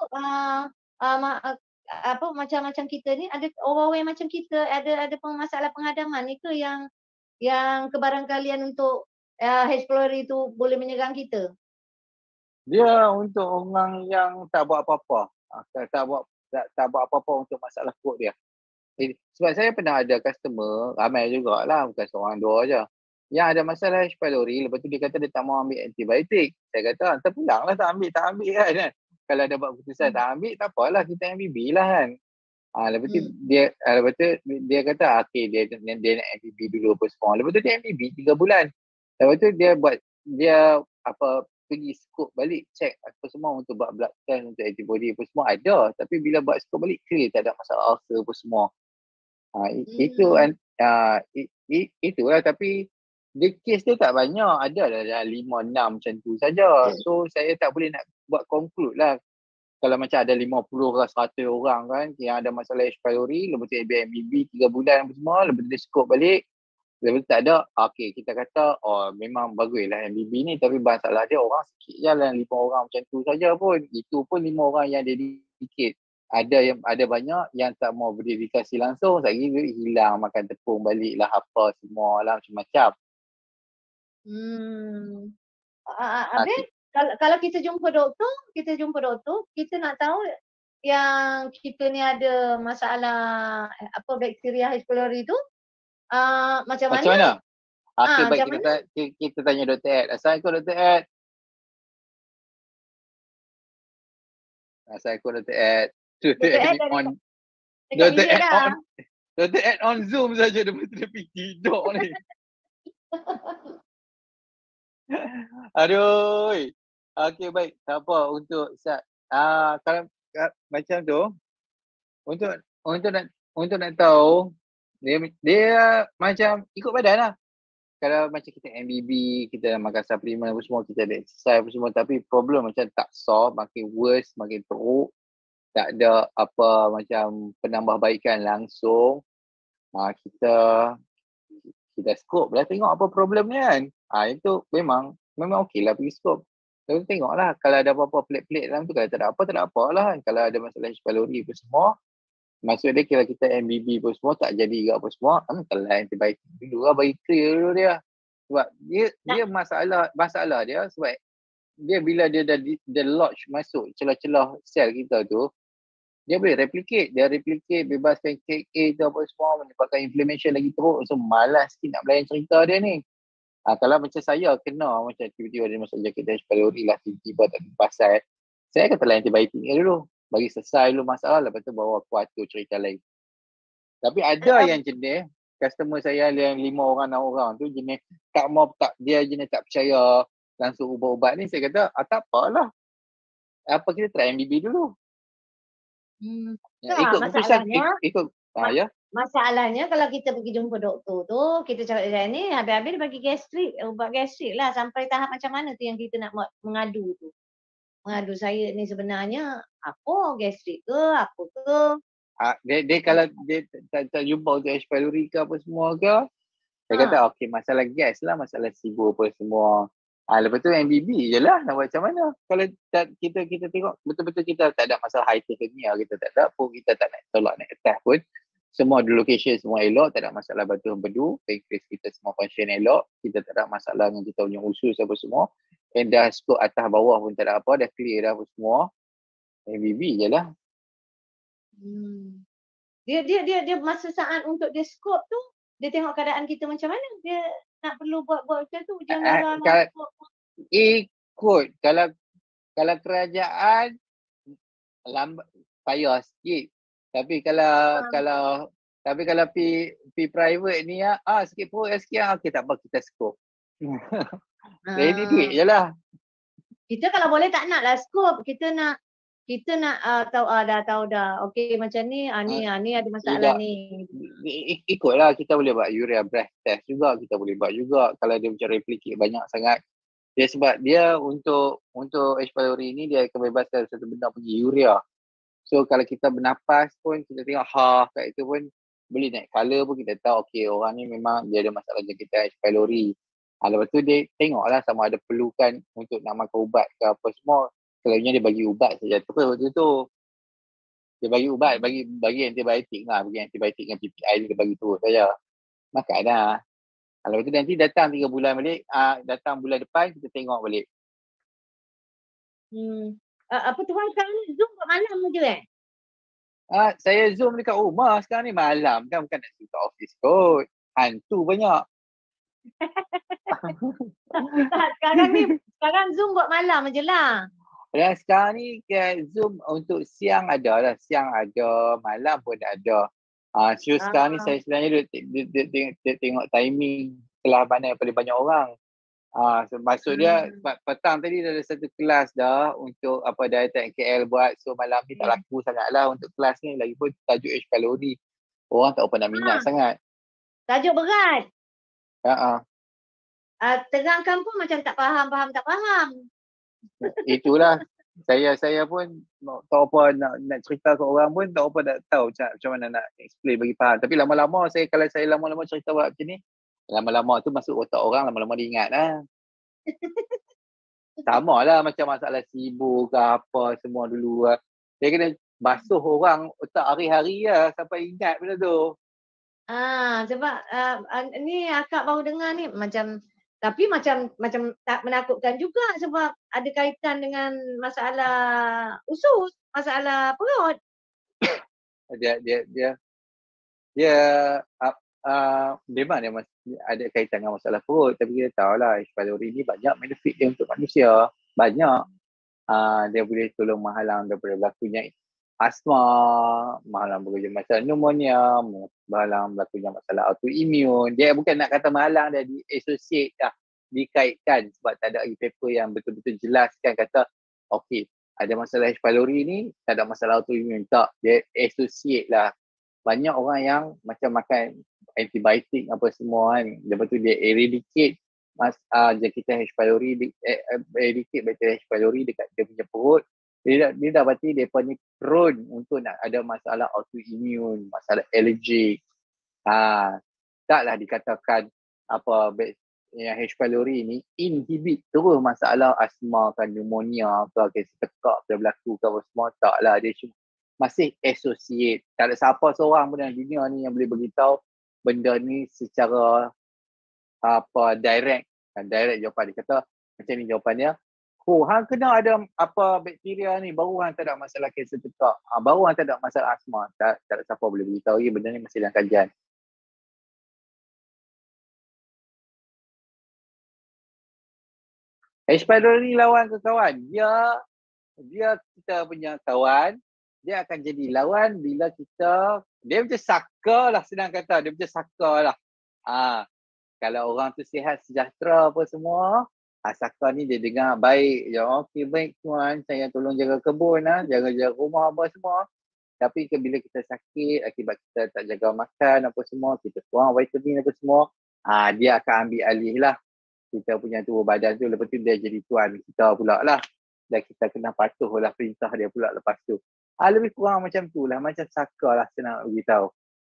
macam kita ni ada orang macam kita ada masalah penghadaman ni ke yang kebarangkalian untuk Explore tu boleh menyerang kita? Dia untuk orang yang tak buat apa-apa. Tak buat apa-apa untuk masalah perut dia. Sebab saya pernah ada customer, ramai jugalah, bukan seorang dua je. Yang ada masalah H. pylori, lepas tu dia kata dia tak mau ambil antibiotik. Saya kata, hantar pulang lah, tak ambil kan. Kalau ada buat keputusan tak ambil, tak apalah, kita MBB lah kan. Lepas tu dia kata, okay, dia nak MBB dulu apa semua. Lepas tu dia MBB 3 bulan. Lepas tu dia pergi skop balik, check apa semua untuk buat blood test, untuk antibody apa semua ada. Tapi bila buat skop balik, clear tak ada masalah ulcer apa semua. Itulah tapi dia kes dia tak banyak, ada dalam 5-6 macam tu saja. So saya tak boleh nak buat conclude lah. Kalau macam ada 50 ke 100 orang kan yang ada masalah H. pylori, lepas tu MBB 3 bulan apa semua, lepas tu dia skop balik, lepas tu tak ada, okay kita kata memang bagus lah MBB ni, tapi masalah dia orang sikit je lah, 5 orang macam tu saja pun. Itu pun 5 orang yang dedicate. Ada banyak yang tak mau berdedikasi langsung, lagi hilang makan tepung balik lah apa semua lah macam-macam. Habis kalau kita jumpa doktor, kita nak tahu yang kita ni ada masalah apa bakteria H. pylori tu macam Macam mana? mana? Okey, baik Macam kita tanya Dr. Ed. Assalamualaikum Dr. Ed. Assalamualaikum Dr. Ed. Dr. Ed dah on. dekat Dr. bilik Ed dah. on. Dr. Ed on Zoom saja dia pergi tidur ni. Aduh. Okey, baik. Tak apa untuk kalau macam tu untuk nak tahu dia macam ikut badan lah. Kalau macam kita MBB, kita makan suplemen apa semua, kita ada exercise apa semua, tapi problem macam tak solve, makin worse, makin teruk, tak ada apa macam penambahbaikan langsung. Kita scope lah, tengok apa problem ni kan. Itu memang okey lah pergi scope. Lalu tengoklah kalau ada apa-apa pelik-pelik dalam tu, kalau tak ada apa lah kan. Kalau ada masalah H. pylori apa semua, maksud dia kalau kita MBB apa semua tak jadi ke apa semua, kalau antibiotik dulu lah, bagi clear dulu dia. Sebab dia masalah dia sebab dia bila dia dah lodge masuk celah-celah sel kita tu, dia boleh replicate bebaskan KA tu apa semua, menyebabkan inflammation lagi teruk. So malas sikit nak melayan cerita dia ni. Kalau macam saya kena macam tiba-tiba ada masalah sakit H. pylori lah, tiba-tiba tak pasal, saya akan telan antibiotiknya dulu, bagi selesai dulu masalah, lepas tu bawa aku atur cerita lain. Tapi ada yang jenis customer saya yang 5 orang 6 orang tu jenis dia jenis tak percaya langsung ubat-ubat ni. Saya kata tak apalah, apa kita try MBB dulu. Ikut keputusan ya. Masalahnya kalau kita pergi jumpa doktor tu, kita cakap dia ni habis-habis dia bagi gastrik, ubat gastrik lah, sampai tahap macam mana tu yang kita nak mengadu tu. Mengadu saya ni sebenarnya apa gastrik ke apa ke. Dia kalau dia tak jumpa untuk H. pylori ke apa semua ke, saya kata okey, masalah gas lah, masalah SIBO apa semua. Lepas tu MBB je lah, nak buat macam mana. Kalau kita tengok betul-betul kita tak ada masalah hyperthermia, kita tak ada pun, kita tak nak tolak nak attack pun, semua the location semua elok, tak ada masalah batu empedu, pancreas kita semua function elok, kita tak ada masalah dengan kita punya usus apa semua, endoscope atas bawah pun tak ada apa, dah clear dah apa semua, MBB je lah. Dia masa saat untuk dia scope tu, dia tengok keadaan kita macam mana, dia nak perlu buat macam tu, jangan ikut kalau kerajaan lambat payah sikit, tapi kalau pi private ni sikit perut sekian, okey tak apa, kita scope. Ready duit je lah. Kita kalau boleh tak nak lah scope, kita nak tahu dah okey macam ni ni ada masalah ni. Ikutlah, kita boleh buat urea breath test juga, kita boleh buat juga kalau dia macam replicate banyak sangat. Dia sebab dia untuk H. pylori ni dia akan bebaskan satu benda panggil urea. So kalau kita bernafas pun, kita tengok kat itu pun boleh naik color pun, kita tahu okey orang ni memang dia ada masalah jangkitan H. pylori. Lepas tu dia tengoklah sama ada perlukan untuk nak makan ubat ke apa semua. Selalunya dia bagi ubat saja. Terus waktu tu dia bagi ubat, bagi antibiotik lah, bagi antibiotik dengan PPI dia bagi terus saja. Makan dah. Lepas tu nanti datang 3 bulan balik, datang bulan depan kita tengok balik. Apa tu sekarang ni Zoom buat malam je Saya Zoom dekat rumah sekarang ni, malam kan, bukan nak dekat office kot. Hantu banyak. Sekarang Zoom buat malam je lah. Dan sekarang ni Zoom untuk siang ada lah. Siang ada, malam pun ada. So sekarang ni saya sebenarnya tengok timing kelas mana yang paling banyak orang. So maksud dia petang tadi dah ada satu kelas dah untuk apa diet KL buat. So malam ni tak laku sangat lah untuk kelas ni. Lagipun tajuk H. pylori. Orang tak pernah minat sangat. Tajuk berat. Terangkan pun macam tak faham. Itulah. Saya pun tak apa nak cerita ke orang pun, tak apa tak tahu macam mana nak explain bagi faham. Tapi lama-lama kalau saya lama-lama cerita buat macam ni, lama-lama tu masuk otak orang, lama-lama dia ingat lah. Sama lah macam masalah SIBO ke apa semua dulu lah. Dia kena basuh orang otak hari-hari lah sampai ingat benda tu. Sebab ni akak baru dengar ni macam Tapi macam tak menakutkan juga sebab ada kaitan dengan masalah usus, masalah perut. Memang dia ada kaitan dengan masalah perut, tapi kita tahulah H. pylori ni banyak benefit dia untuk manusia. Banyak. Dia boleh tolong menghalang daripada berlakunya asma, menghalang berlakunya masalah pneumonia, menghalang berlakunya masalah autoimun. Dia bukan nak kata menghalang, dia di-associate dah, dikaitkan sebab tak ada lagi paper yang betul-betul jelaskan kata okey, ada masalah H. pylori ni, tak ada masalah autoimun. Tak, dia associate lah. Banyak orang yang macam makan antibiotik apa semua kan, lepas tu dia eradicate jangkitan H. pylori, eradicate bakteri H. pylori dekat dia punya perut. Dia dah berarti mereka ni prone untuk nak ada masalah autoimun, masalah allergic. Taklah dikatakan yang H. pylori ni inhibit terus masalah asma kan, pneumonia ke, kanser tekak ke berlaku ke apa semua. Taklah, dia cuma masih associate. Tak ada siapa seorang pun dalam dunia ni yang boleh beritahu benda ni secara direct. Direct jawapan dia kata macam ni jawapan dia. Hang kena ada bakteria ni, baru hang tak ada masalah kanser tekak. Baru hang tak ada masalah asma. Tak ada siapa boleh beritahu. Benda ni masih dalam kajian. H. pylori lawan ke kawan? Dia kita punya kawan. Dia akan jadi lawan bila dia macam saka lah, senang kata. Dia macam saka lah. Kalau orang tu sihat, sejahtera apa semua, saka ni dia dengar baik je. Okey, baik tuan, saya tolong jaga kebun, jaga rumah apa semua. Tapi bila kita sakit, akibat kita tak jaga makan apa semua, kita kurang vitamin apa semua, dia akan ambil alih lah kita punya tubuh badan tu. Lepas tu dia jadi tuan kita pula lah. Dan kita kena patuh lah perintah dia pula lepas tu. Lebih kurang macam tu lah. Macam saka lah, senang nak beritahu.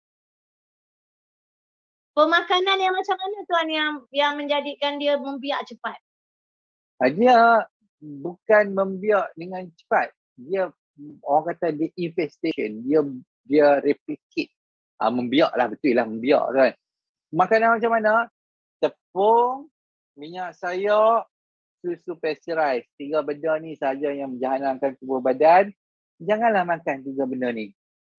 Pemakanan yang macam mana tuan yang menjadikan dia membiak cepat? Dia bukan membiak dengan cepat. Dia, orang kata dia infestation. Dia replicate. Membiak lah, betul lah membiak kan. Makanan macam mana? Tepung, minyak sayur, susu pasteurized. 3 benda ni sahaja yang menjahanamkan tubuh badan. Janganlah makan 3 benda ni.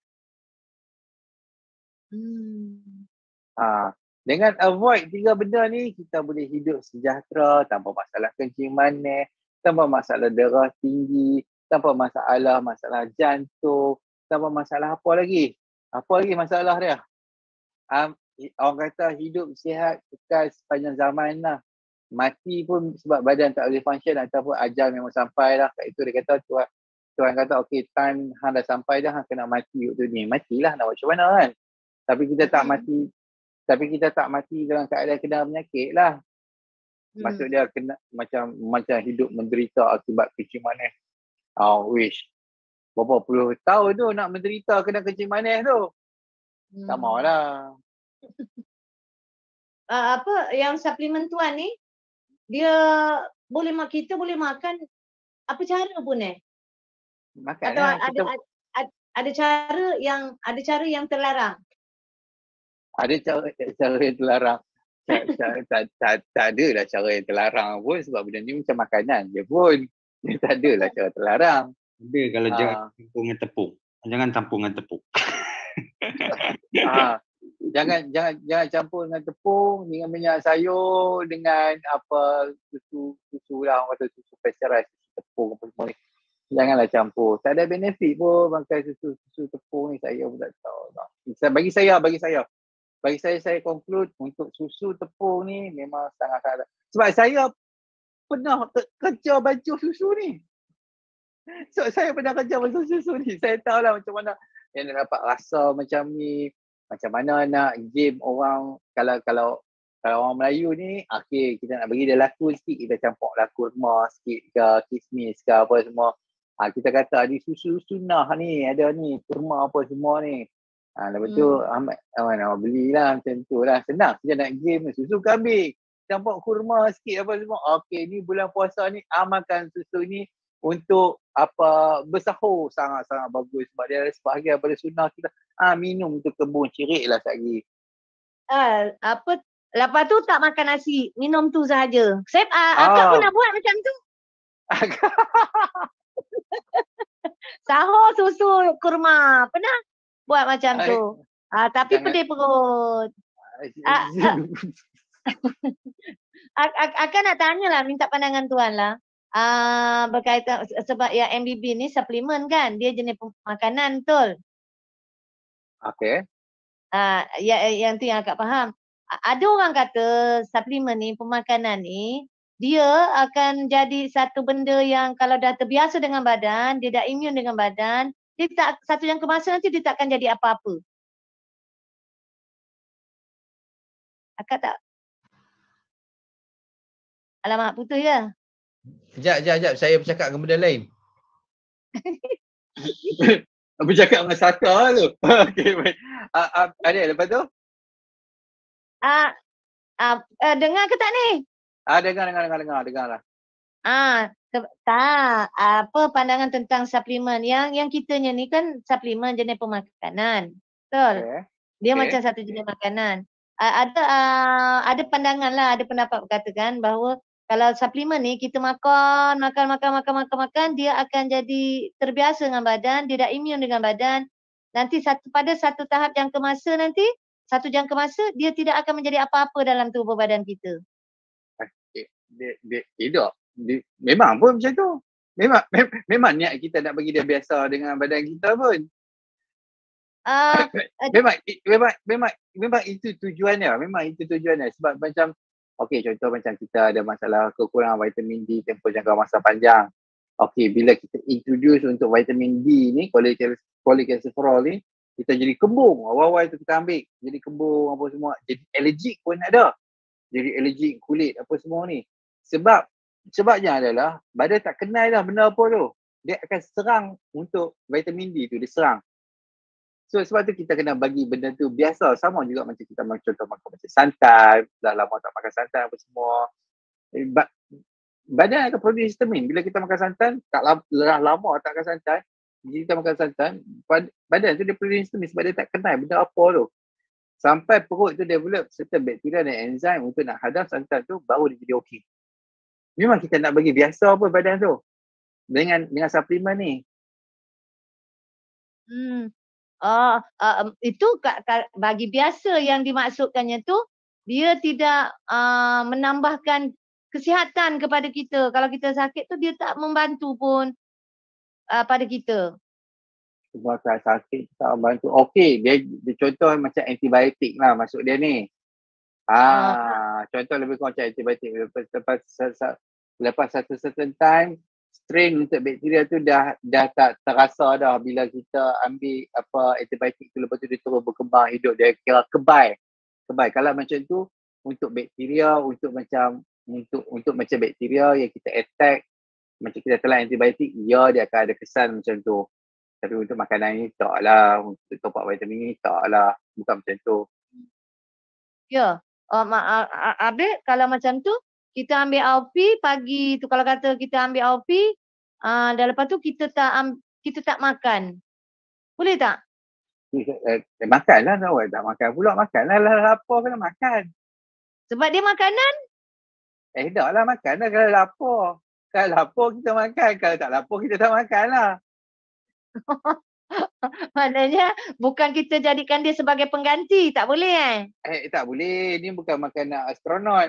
Dengan avoid 3 benda ni, kita boleh hidup sejahtera tanpa masalah kencing manis, tanpa masalah darah tinggi, tanpa masalah jantung, tanpa masalah apa lagi? Apa lagi masalah dia? Orang kata hidup sihat kekal sepanjang zaman lah. Mati pun sebab badan tak boleh function ataupun ajal memang sampai lah. Kat itu dia kata Tuhan kata okey, time hang dah sampai dah, hang kena mati waktu ni. Matilah, nak buat macam mana kan? Tapi kita tak mati dalam keadaan kena penyakit lah. Maksud dia kena macam hidup menderita akibat kencing manis. Wish. Berapa puluh tahun tu nak menderita kena kencing manis tu. Tak maulah. Yang suplemen tuan ni, dia kita boleh makan apa cara pun Makan atau lah. ada cara yang terlarang? Ada cara yang terlarang. Tak adalah cara yang terlarang pun sebab benda ni macam makanan je pun. Tak adalah cara terlarang. Ada kalau jangan campur dengan tepung. Jangan campur dengan tepung. Jangan campur dengan tepung, dengan minyak sayur, dengan susu lah, orang kata susu pasteurized, susu tepung apa semua ni. Janganlah campur. Tak ada benefit pun pakai susu tepung ni, saya pun tak tahu. Bagi saya conclude untuk susu tepung ni memang sangat-sangat. Sebab saya pernah kerja baju susu ni. Saya pernah kerja baju susu ni. Saya tahulah macam mana yang nak dapat rasa macam ni. Macam mana nak game orang, kalau orang Melayu ni, okay, kita nak bagi dia laku sikit, kita campur lah kurma sikit ke, kismis ke apa semua. Kita kata ada susu sunnah ni, ada ni, kurma apa semua ni. Lepas tu Ahmad belilah macam tu lah. Senang kita nak game susu kambing, campur kurma sikit apa semua. Okay, ni bulan puasa ni amalkan susu ni untuk bersahur, sangat-sangat bagus sebab dia ada sebahagian pada sunnah kita minum untuk kebun cirik lah sekali. Lepas tu tak makan nasi, minum tu sahaja. Saya akak pernah buat macam tu. Sahur susu kurma. Pernah buat macam tu. Tapi pedih perut. Akak nak tanyalah, minta pandangan tuan lah. Berkaitan sebab yang MBB ni suplemen kan, dia jenis makanan, betul? Okey. Yang tu yang akak faham. Ada orang kata suplemen ni, pemakanan ni, dia akan jadi satu benda yang kalau dah terbiasa dengan badan, dia dah imun dengan badan, dia tak, satu jangka masa nanti dia tak akan jadi apa-apa. Akak tak? Alamak, putus ke? Sekejap. Saya bercakap dengan benda lain. Bercakap dengan Saka tu. Okey, baik. Ada lepas tu? Dengar ke tak ni? Dengar lah. Tak. Apa pandangan tentang suplemen? Yang kitanya ni kan suplemen jenis pemakanan. Betul? Okay. Dia macam satu jenis makanan. Ada pandangan lah, ada pendapat berkatakan bahawa kalau suplemen ni kita makan, dia akan jadi terbiasa dengan badan, dia dah imun dengan badan. Nanti pada satu tahap jangka masa nanti, satu jangka masa dia tidak akan menjadi apa-apa dalam tubuh badan kita. Dia tidak. Memang pun macam tu. Memang niat kita nak bagi dia biasa dengan badan kita pun. Memang itu tujuannya. Sebab macam contoh macam kita ada masalah kekurangan vitamin D tempoh jangka masa panjang. Bila kita introduce untuk vitamin D ni, cholecalciferol ni, kita jadi kembung. Awal-awal tu kita ambil jadi kembung apa semua. Jadi allergic pun ada. Jadi allergic kulit apa semua ni. Sebabnya adalah badan tak kenal dah benda apa tu. Dia akan serang untuk vitamin D tu, dia serang. So sebab tu kita kena bagi benda tu biasa. Sama juga macam kita contoh makan macam santan. Dah lama tak makan santan apa semua. Badan akan produce histamin. Bila kita makan santan, lama tak makan santan. Bila kita makan santan, badan tu dia produce histamin sebab dia tak kenal benda apa tu. Sampai perut tu develop serta bakteria dan enzim untuk nak hadam santan tu, baru dia jadi okey. Memang kita nak bagi biasa apa badan tu. Dengan suplemen ni. Itu bagi biasa yang dimaksudkannya tu, dia tidak menambahkan kesihatan kepada kita. Kalau kita sakit tu dia tak membantu pun pada kita. Sebab kalau sakit tak membantu. Okey, dia contoh macam antibiotik lah masuk dia ni. Contoh lebih kurang macam antibiotik. Lepas satu certain time, strain untuk bakteria tu dah tak terasa dah bila kita ambil antibiotik tu, lepas tu dia terus berkembang hidup, dia kira kebai. Kalau macam tu untuk bakteria, untuk macam bakteria yang kita attack, macam kita telan antibiotik, dia akan ada kesan macam tu. Tapi untuk makanan ni tak lah, untuk top up vitamin ni tak lah, bukan macam tu. Ya, Abid kalau macam tu kita ambil AOP pagi tu, kalau kata kita ambil AOP, dan lepas tu kita tak makan. Boleh tak? Makanlah, awak tak makan pula. Makanlah, lapar kena makan. Sebab dia makanan? Tak lah, makanlah kalau lapar. Kalau lapar kita makan, kalau tak lapar kita tak makan lah. Maknanya bukan kita jadikan dia sebagai pengganti, tak boleh Tak boleh, ni bukan makanan astronot.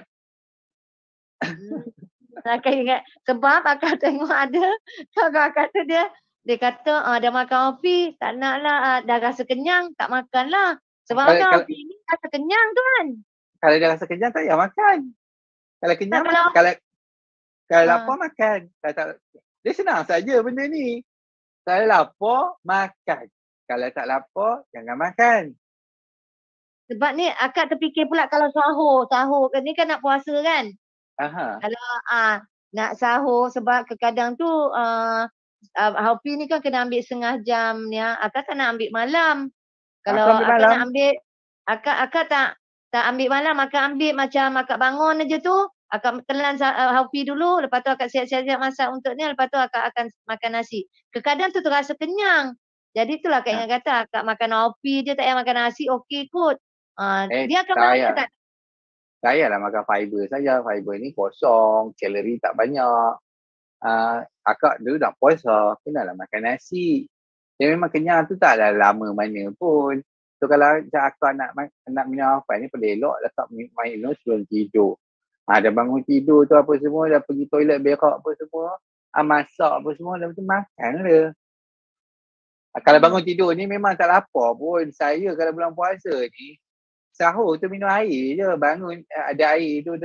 Akak ingat sebab akak tengok ada kakak kata dia kata dah makan kopi tak nak lah, dah rasa kenyang tak makan lah. Sebab makan kopi ni rasa kenyang tu kan. Kalau dah rasa kenyang tak payah makan. Kalau kenyang kalau lapar makan. Kalau tak, dia senang saja benda ni. Kalau lapar makan. Kalau tak lapar jangan makan. Sebab ni akak terfikir pula kalau sahur ni kan nak puasa kan. Kalau nak sahur sebab kadang tu Haupi ni kan kena ambil setengah jam ni. Akak tak nak ambil malam. Kalau akak nak ambil, akak tak ambil malam, akak ambil macam akak bangun aja tu, akak telan Haupi dulu, lepas tu akak siap-siap masak untuk ni, lepas tu akak akan makan nasi. Kadang tu terasa kenyang. Jadi itulah akak ingat kata, akak makan Haupi je tak payah makan nasi, okey kot. Dia akan makan tak? Saya lah makan fiber saja. Fiber ni kosong, kalori tak banyak. Akak dulu nak puasa, kenalah makan nasi. Dia memang kenyang tu tak ada lama mana pun. So kalau macam akak nak minum apa ni, boleh elok letak minum sebelum tidur. Dah bangun tidur tu apa semua, dah pergi toilet berak apa semua, masak apa semua, dah macam makan dia. Kalau bangun tidur ni memang tak lapar pun. Saya kalau bulan puasa ni, sahur tu minum air je. Bangun ada air tu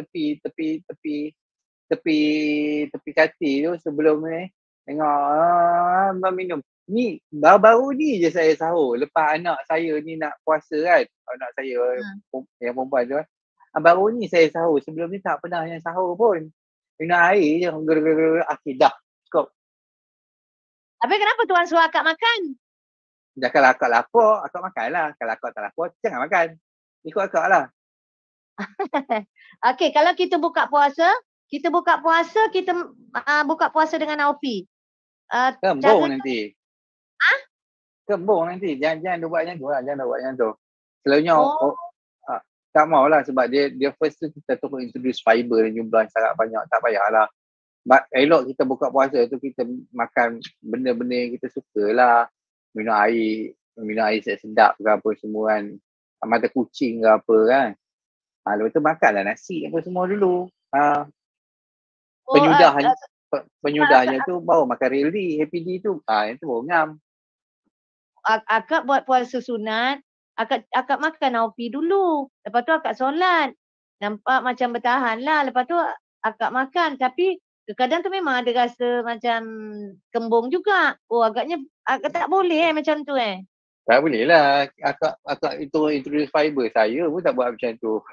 tepi katil tu sebelum ni. Tengok minum. Ni baru-baru ni je saya sahur. Lepas anak saya ni nak puasa kan. Anak saya yang perempuan tu. Baru ni saya sahur. Sebelum ni tak pernah yang sahur pun. Minum air je. Okay, dah. Cukup. Tapi kenapa tuan suruh akak makan? Dah kalau akak lapar, akak makan lah. Kalau akak tak lapar, jangan makan. Ikut akak lah. Okey, kalau kita buka puasa buka puasa dengan Aufi. Kembung nanti. Kembung nanti. Jangan buat macam tu lah. Jangan buat macam tu. Selalunya tak maulah sebab dia first tu kita terus introduce fiber dan jumlah sangat banyak. Tak payahlah. Elok kita buka puasa tu kita makan benda-benda yang kita suka lah. Minum air sedap ke apa semua kan. Mata kucing ke apa kan. Lepas tu makanlah nasi apa semua dulu. Penyudahnya tu baru makan real D, happy D tu. Yang tu baru ngam. Akak buat puasa sunat, akak makan Aufi dulu. Lepas tu akak solat. Nampak macam bertahan lah. Lepas tu akak makan. Tapi kadang tu memang ada rasa macam kembung juga. Agaknya akak tak boleh macam tu Tak boleh lah. Akak itu introduce fiber. Saya pun tak buat macam tu.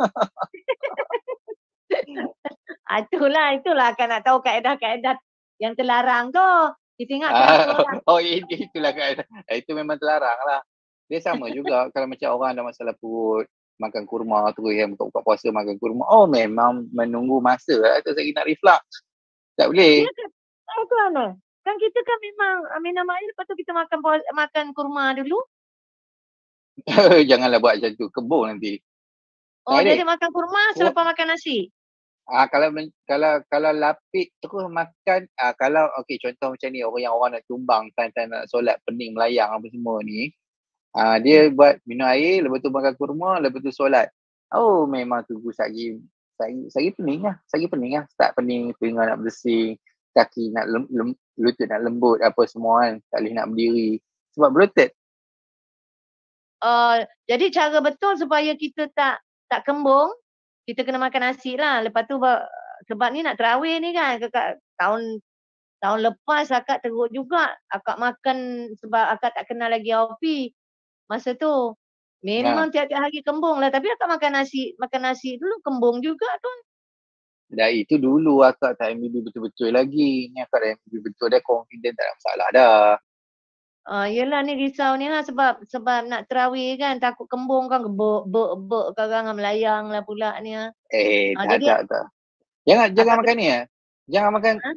Itulah akak nak tahu kaedah-kaedah yang terlarang tu. Kita ingat Itulah kaedah. Itu memang terlarang lah. Dia sama juga kalau macam orang ada masalah perut, makan kurma tu yang buka puasa makan kurma. Memang menunggu masa lah tu saya nak reflux. Tak boleh. Itu mana? Kan kita kan memang minum air lepas tu kita makan kurma dulu. Janganlah buat macam tu. Kembung nanti. Jadi makan kurma selepas makan nasi? Kalau lapik terus makan, contoh macam ni, orang nak tumbang time nak solat pening melayang apa semua ni, dia buat minum air, lepas tu makan kurma, lepas tu solat. Memang tunggu sagi pening lah. Start pening, telinga nak bersing, kaki nak lutut nak lembut apa semua kan, tak boleh nak berdiri sebab bloated. Jadi cara betul supaya kita tak kembung, kita kena makan nasi lah. Lepas tu sebab ni nak terawih ni kan, tahun lepas akak teruk juga. Akak makan sebab akak tak kenal lagi Aufi masa tu. Memang tiap-tiap hari kembung lah. Tapi akak makan nasi dulu kembung juga tu. Dah itu dulu akak tak MBB betul-betul lagi. Ni akak dah MBB betul dah, confident tak ada masalah dah. Yelah ni risau ni lah sebab nak terawih kan, takut kembung kan, gebek karang melayang lah pula ni. Tak. Jangan makan ni Jangan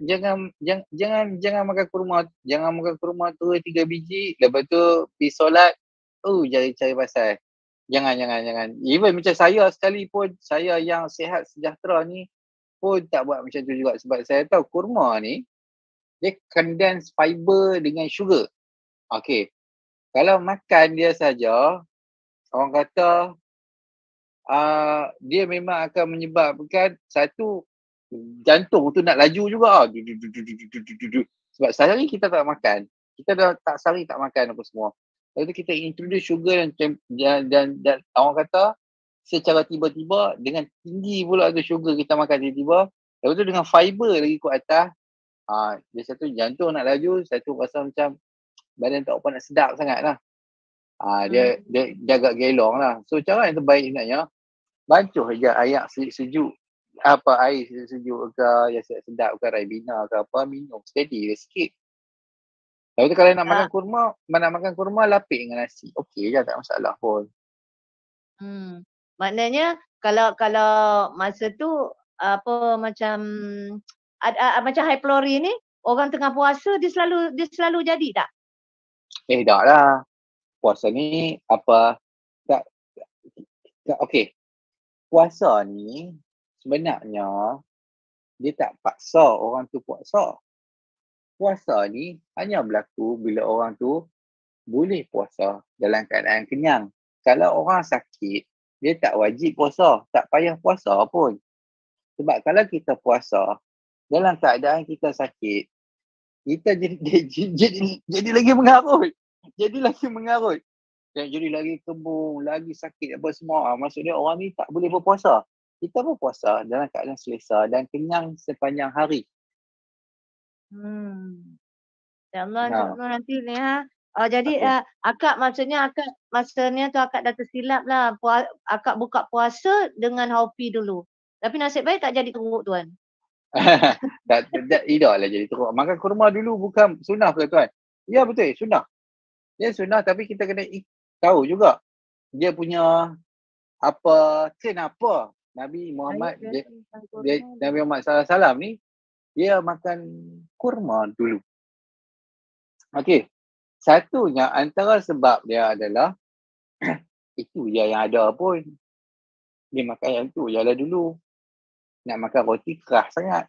makan kurma. Jangan makan kurma 2-3 biji, lepas tu pergi solat, cari pasal. Jangan. Even macam saya sekalipun, saya yang sihat sejahtera ni pun tak buat macam tu juga sebab saya tahu kurma ni dia condense fiber dengan sugar. Kalau makan dia saja, orang kata dia memang akan menyebabkan satu, jantung tu nak laju juga. Sebab sehari kita tak makan. Kita dah tak sehari tak makan apa semua. Lepas tu kita introduce sugar dan orang kata secara tiba-tiba dengan tinggi pula tu sugar kita makan tiba-tiba. Lepas tu dengan fiber lagi kat atas. Dia satu jantung nak laju, satu rasa macam badan tak apa nak sedap sangat lah. Dia agak gelong lah. So cara yang terbaik sebenarnya, bancuh je air sejuk. Air sejuk ke, yang sedap ke, Ribena ke apa, minum steady dia sikit. Lepas tu kalau nak makan kurma, lapik dengan nasi. Okey je, tak masalah pun. Maknanya kalau masa tu macam high pylori ni, orang tengah puasa dia selalu jadi tak? Tak lah. Puasa ni okey. puasa ni sebenarnya dia tak paksa orang tu puasa. Puasa ni hanya berlaku bila orang tu boleh puasa dalam keadaan kenyang. Kalau orang sakit, dia tak wajib puasa, tak payah puasa pun. Sebab kalau kita puasa dalam keadaan kita sakit, kita jadi lagi mengarut. Jadi lagi mengarut. Jadi lagi kembung, lagi sakit apa semua. Maksudnya orang ni tak boleh berpuasa. Kita berpuasa dalam keadaan selesa dan kenyang sepanjang hari. InsyaAllah nanti ni ha. Jadi akak maksudnya tu akak dah tersilap lah. Akak buka puasa dengan haupi dulu. Tapi nasib baik tak jadi teruk tuan. Tidaklah jadi teruk. Makan kurma dulu bukan sunnah ke tuan? Ya betul, sunnah. Dia sunnah tapi kita kena tahu juga dia punya kenapa Nabi Muhammad Nabi Muhammad SAW ni dia makan kurma dulu. Okey. Satunya antara sebab dia adalah itu je yang ada pun. Dia makan yang tu je lah dulu. Nak makan roti keras sangat.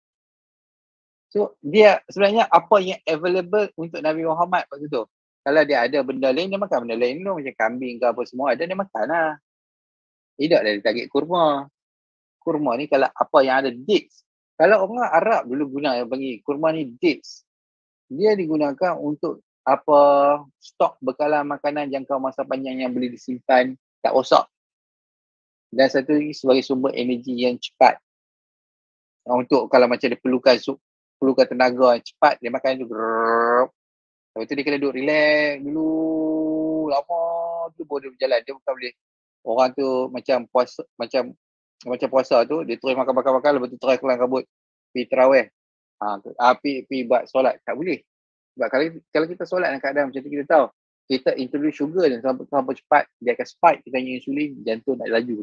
So dia sebenarnya apa yang available untuk Nabi Muhammad waktu tu. Kalau dia ada benda lain, dia makan benda lain dulu. Macam kambing ke apa semua ada, dia makan lah. Tidak dari target kurma. Kurma ni kalau apa yang ada dates. Kalau orang Arab dulu guna yang panggil kurma ni dates. Dia digunakan untuk stok bekalan makanan jangka masa panjang yang boleh disimpan, tak rosak. Dan satu lagi sebagai sumber energi yang cepat. Untuk kalau macam dia perlukan tenaga yang cepat, dia makan tu. Lepas tu dia kena duduk relax dulu. Lama tu baru dia berjalan. Dia bukan boleh. Orang tu macam puasa tu, dia terus makan. Lepas tu terus kelang kabut. Pergi tarawih. Pergi buat solat. Tak boleh. Sebab kalau kita solat dalam keadaan macam tu, kita tahu. Kita introduce sugar dan sampai cepat. Dia akan spike kita punya insulin. Jantung nak laju.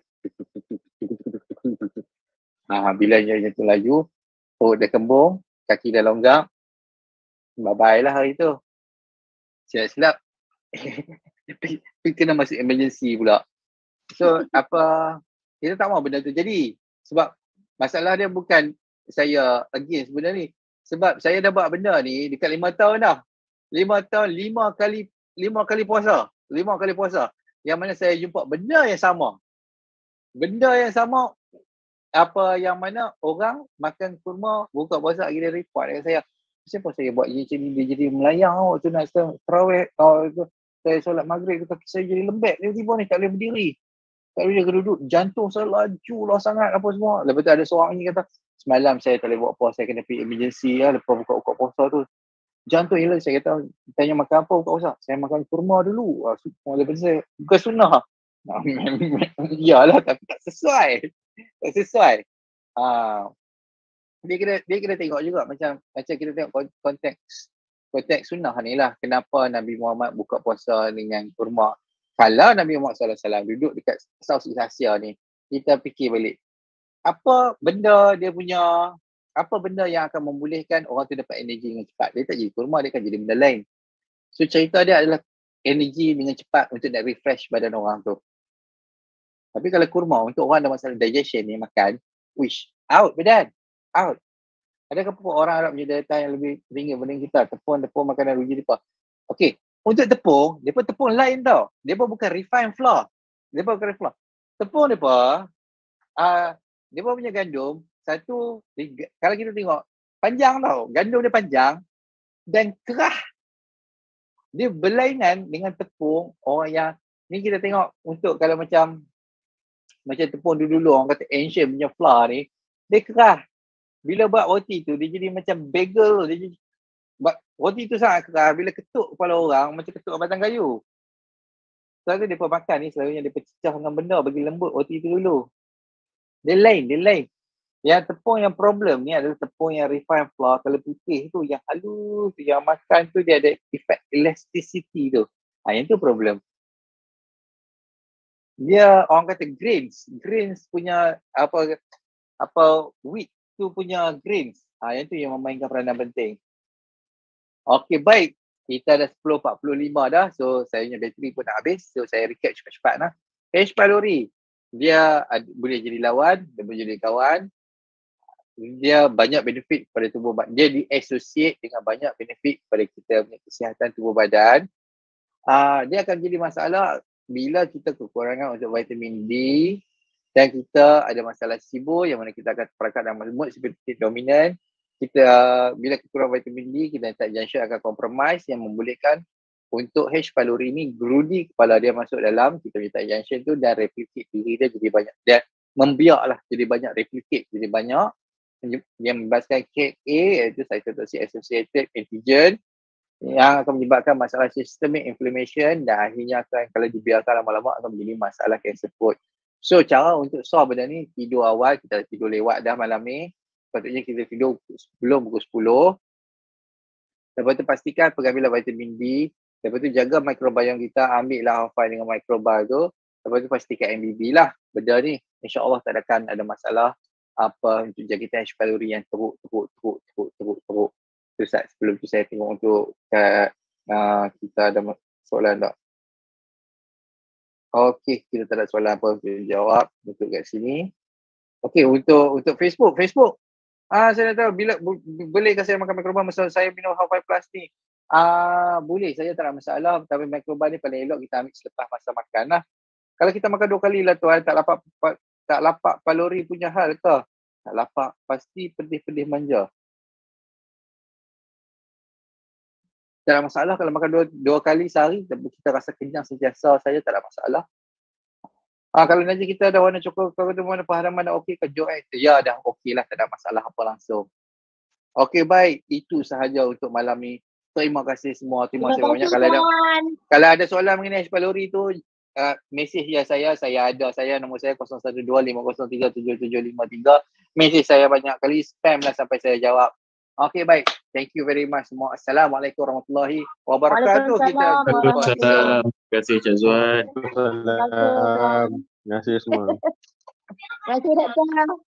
Bila jantung laju, perut dia kembung, kaki dah longgar. Bye-bye lah hari tu. Silap-silap. Kena masuk emergency pula. So, kita tak mahu benda tu jadi. Sebab masalah dia bukan saya against benda ni. Sebab saya dah buat benda ni dekat 5 tahun dah. 5 tahun, 5 kali puasa. 5 kali puasa. Yang mana saya jumpa benda yang sama. Benda yang sama, yang mana orang makan kurma, buka puasa, akhirnya report dengan saya. Siapa saya buat macam ni, dia jadi melayang waktu nak tarawih, saya solat maghrib, kaki saya jadi lembek, tiba-tiba ni tak boleh berdiri. Tak boleh duduk, jantung saya laju lah sangat apa semua. Lepas tu ada seorang ni kata, semalam saya tak boleh buat puasa, saya kena pergi emergency lah, lepas buka puasa tu. Jantung hilang, saya kata, tanya makan apa buka puasa? Saya makan kurma dulu. Lepas saya, bukan sunnah. Yalah, tapi tak sesuai. Tak sesuai. Dia kena tengok juga macam kita tengok konteks sunnah ni lah. Kenapa Nabi Muhammad buka puasa dengan kurma. Kalau Nabi Muhammad SAW duduk dekat Southeast Asia ni, kita fikir balik. Apa benda yang akan membolehkan orang tu dapat energi dengan cepat. Dia tak jadi kurma, dia akan jadi benda lain. So cerita dia adalah energi dengan cepat untuk nak refresh badan orang tu. Tapi kalau kurma untuk orang ada masalah digestion ni makan, out badan. Out. Adakah orang Arab punya daya tahan yang lebih tinggi berbanding kita? Tepung makanan ruji mereka. Okey, untuk tepung, dia pun tepung lain tau. Dia pun bukan refined flour. Tepung dia pun punya gandum, satu, kalau kita tengok, panjang tau. Gandum dia panjang dan kerah. Dia berlainan dengan tepung orang yang, ni kita tengok untuk kalau macam tepung dulu orang kata ancient punya flour ni, dia kerah. Bila buat roti tu, dia jadi macam bagel. Roti tu sangat kerah. Bila ketuk kepala orang, macam ketuk batang kayu. Selalu dia makan ni, selalunya dia pecah dengan benda bagi lembut roti tu dulu. Dia lain. Yang tepung yang problem ni adalah tepung yang refined flour. Kalau putih tu, yang halus tu, yang makan tu, dia ada effect elasticity tu. Yang tu problem. Dia orang kata grains punya wheat tu punya grains. Yang tu yang memainkan peranan penting. Okey, baik. Kita dah 10.45 dah. So, saya punya bateri pun nak habis. So, saya recap cepat-cepat lah. H. pylori. boleh jadi lawan, dia boleh jadi kawan. Dia banyak benefit pada tubuh badan. Dia di-associate dengan banyak benefit pada kita punya kesihatan tubuh badan. Dia akan jadi masalah bila kita kekurangan untuk vitamin D dan kita ada masalah SIBO yang mana kita akan perangkat dalam mood seperti dominan. Kita bila kekurangan vitamin D, kita tak junction akan compromise yang membolehkan untuk H. pylori ni gerudi kepala dia masuk dalam kita punya junction tu dan replicate diri dia jadi banyak. Dan membiaklah jadi banyak, replicate jadi banyak. Yang membebaskan KA iaitu cytotoxic associated antigen yang akan menyebabkan masalah systemic inflammation dan akhirnya akan kalau dibiarkan lama-lama akan menjadi masalah cancer perut. So cara untuk solve benda ni, tidur awal, kita tidur lewat dah malam ni. Sepatutnya kita tidur sebelum pukul 10. Lepas tu pastikan pengambilan vitamin D. Lepas tu jaga microbiome kita, ambil lah hafal dengan microbiome tu. Lepas tu pastikan MBB lah. Benda ni insyaAllah tak akan ada masalah apa untuk jangkitan H. pylori yang teruk. Ustaz, sebelum tu saya tengok untuk kita ada soalan tak? Okey, kita tak ada soalan apa untuk jawab untuk kat sini. Okey, untuk Facebook. Saya nak tahu bila bolehkah saya makan microbiome masa saya minum Half 5 Plus ni? Boleh, saya tak ada masalah. Tapi microbiome ni paling elok kita ambil selepas masa makan lah. Kalau kita makan 2 kali lah tuan, tak lapak pylori punya hal ke? Tak lapak, pasti pedih-pedih manja. Tak ada masalah kalau makan 2 kali sehari, kita rasa kenyang sentiasa saja, tak ada masalah. Kalau nanti kita ada warna coklat, kalau tu warna paharaman dah okey ke Joe? Ya dah okey lah, tak ada masalah apa langsung. Okey, baik. Itu sahaja untuk malam ni. Terima kasih semua. Terima kasih banyak. Kalau ada soalan mengenai H. pylori tu, mesej je saya ada. Nombor saya 0125037753. Mesej saya banyak kali, spam lah sampai saya jawab. Okey, baik. Thank you very much semua. Assalamualaikum warahmatullahi wabarakatuh. Waalaikumsalam. Terima kasih Cik Zuan. Terima kasih semua. Terima kasih Dr.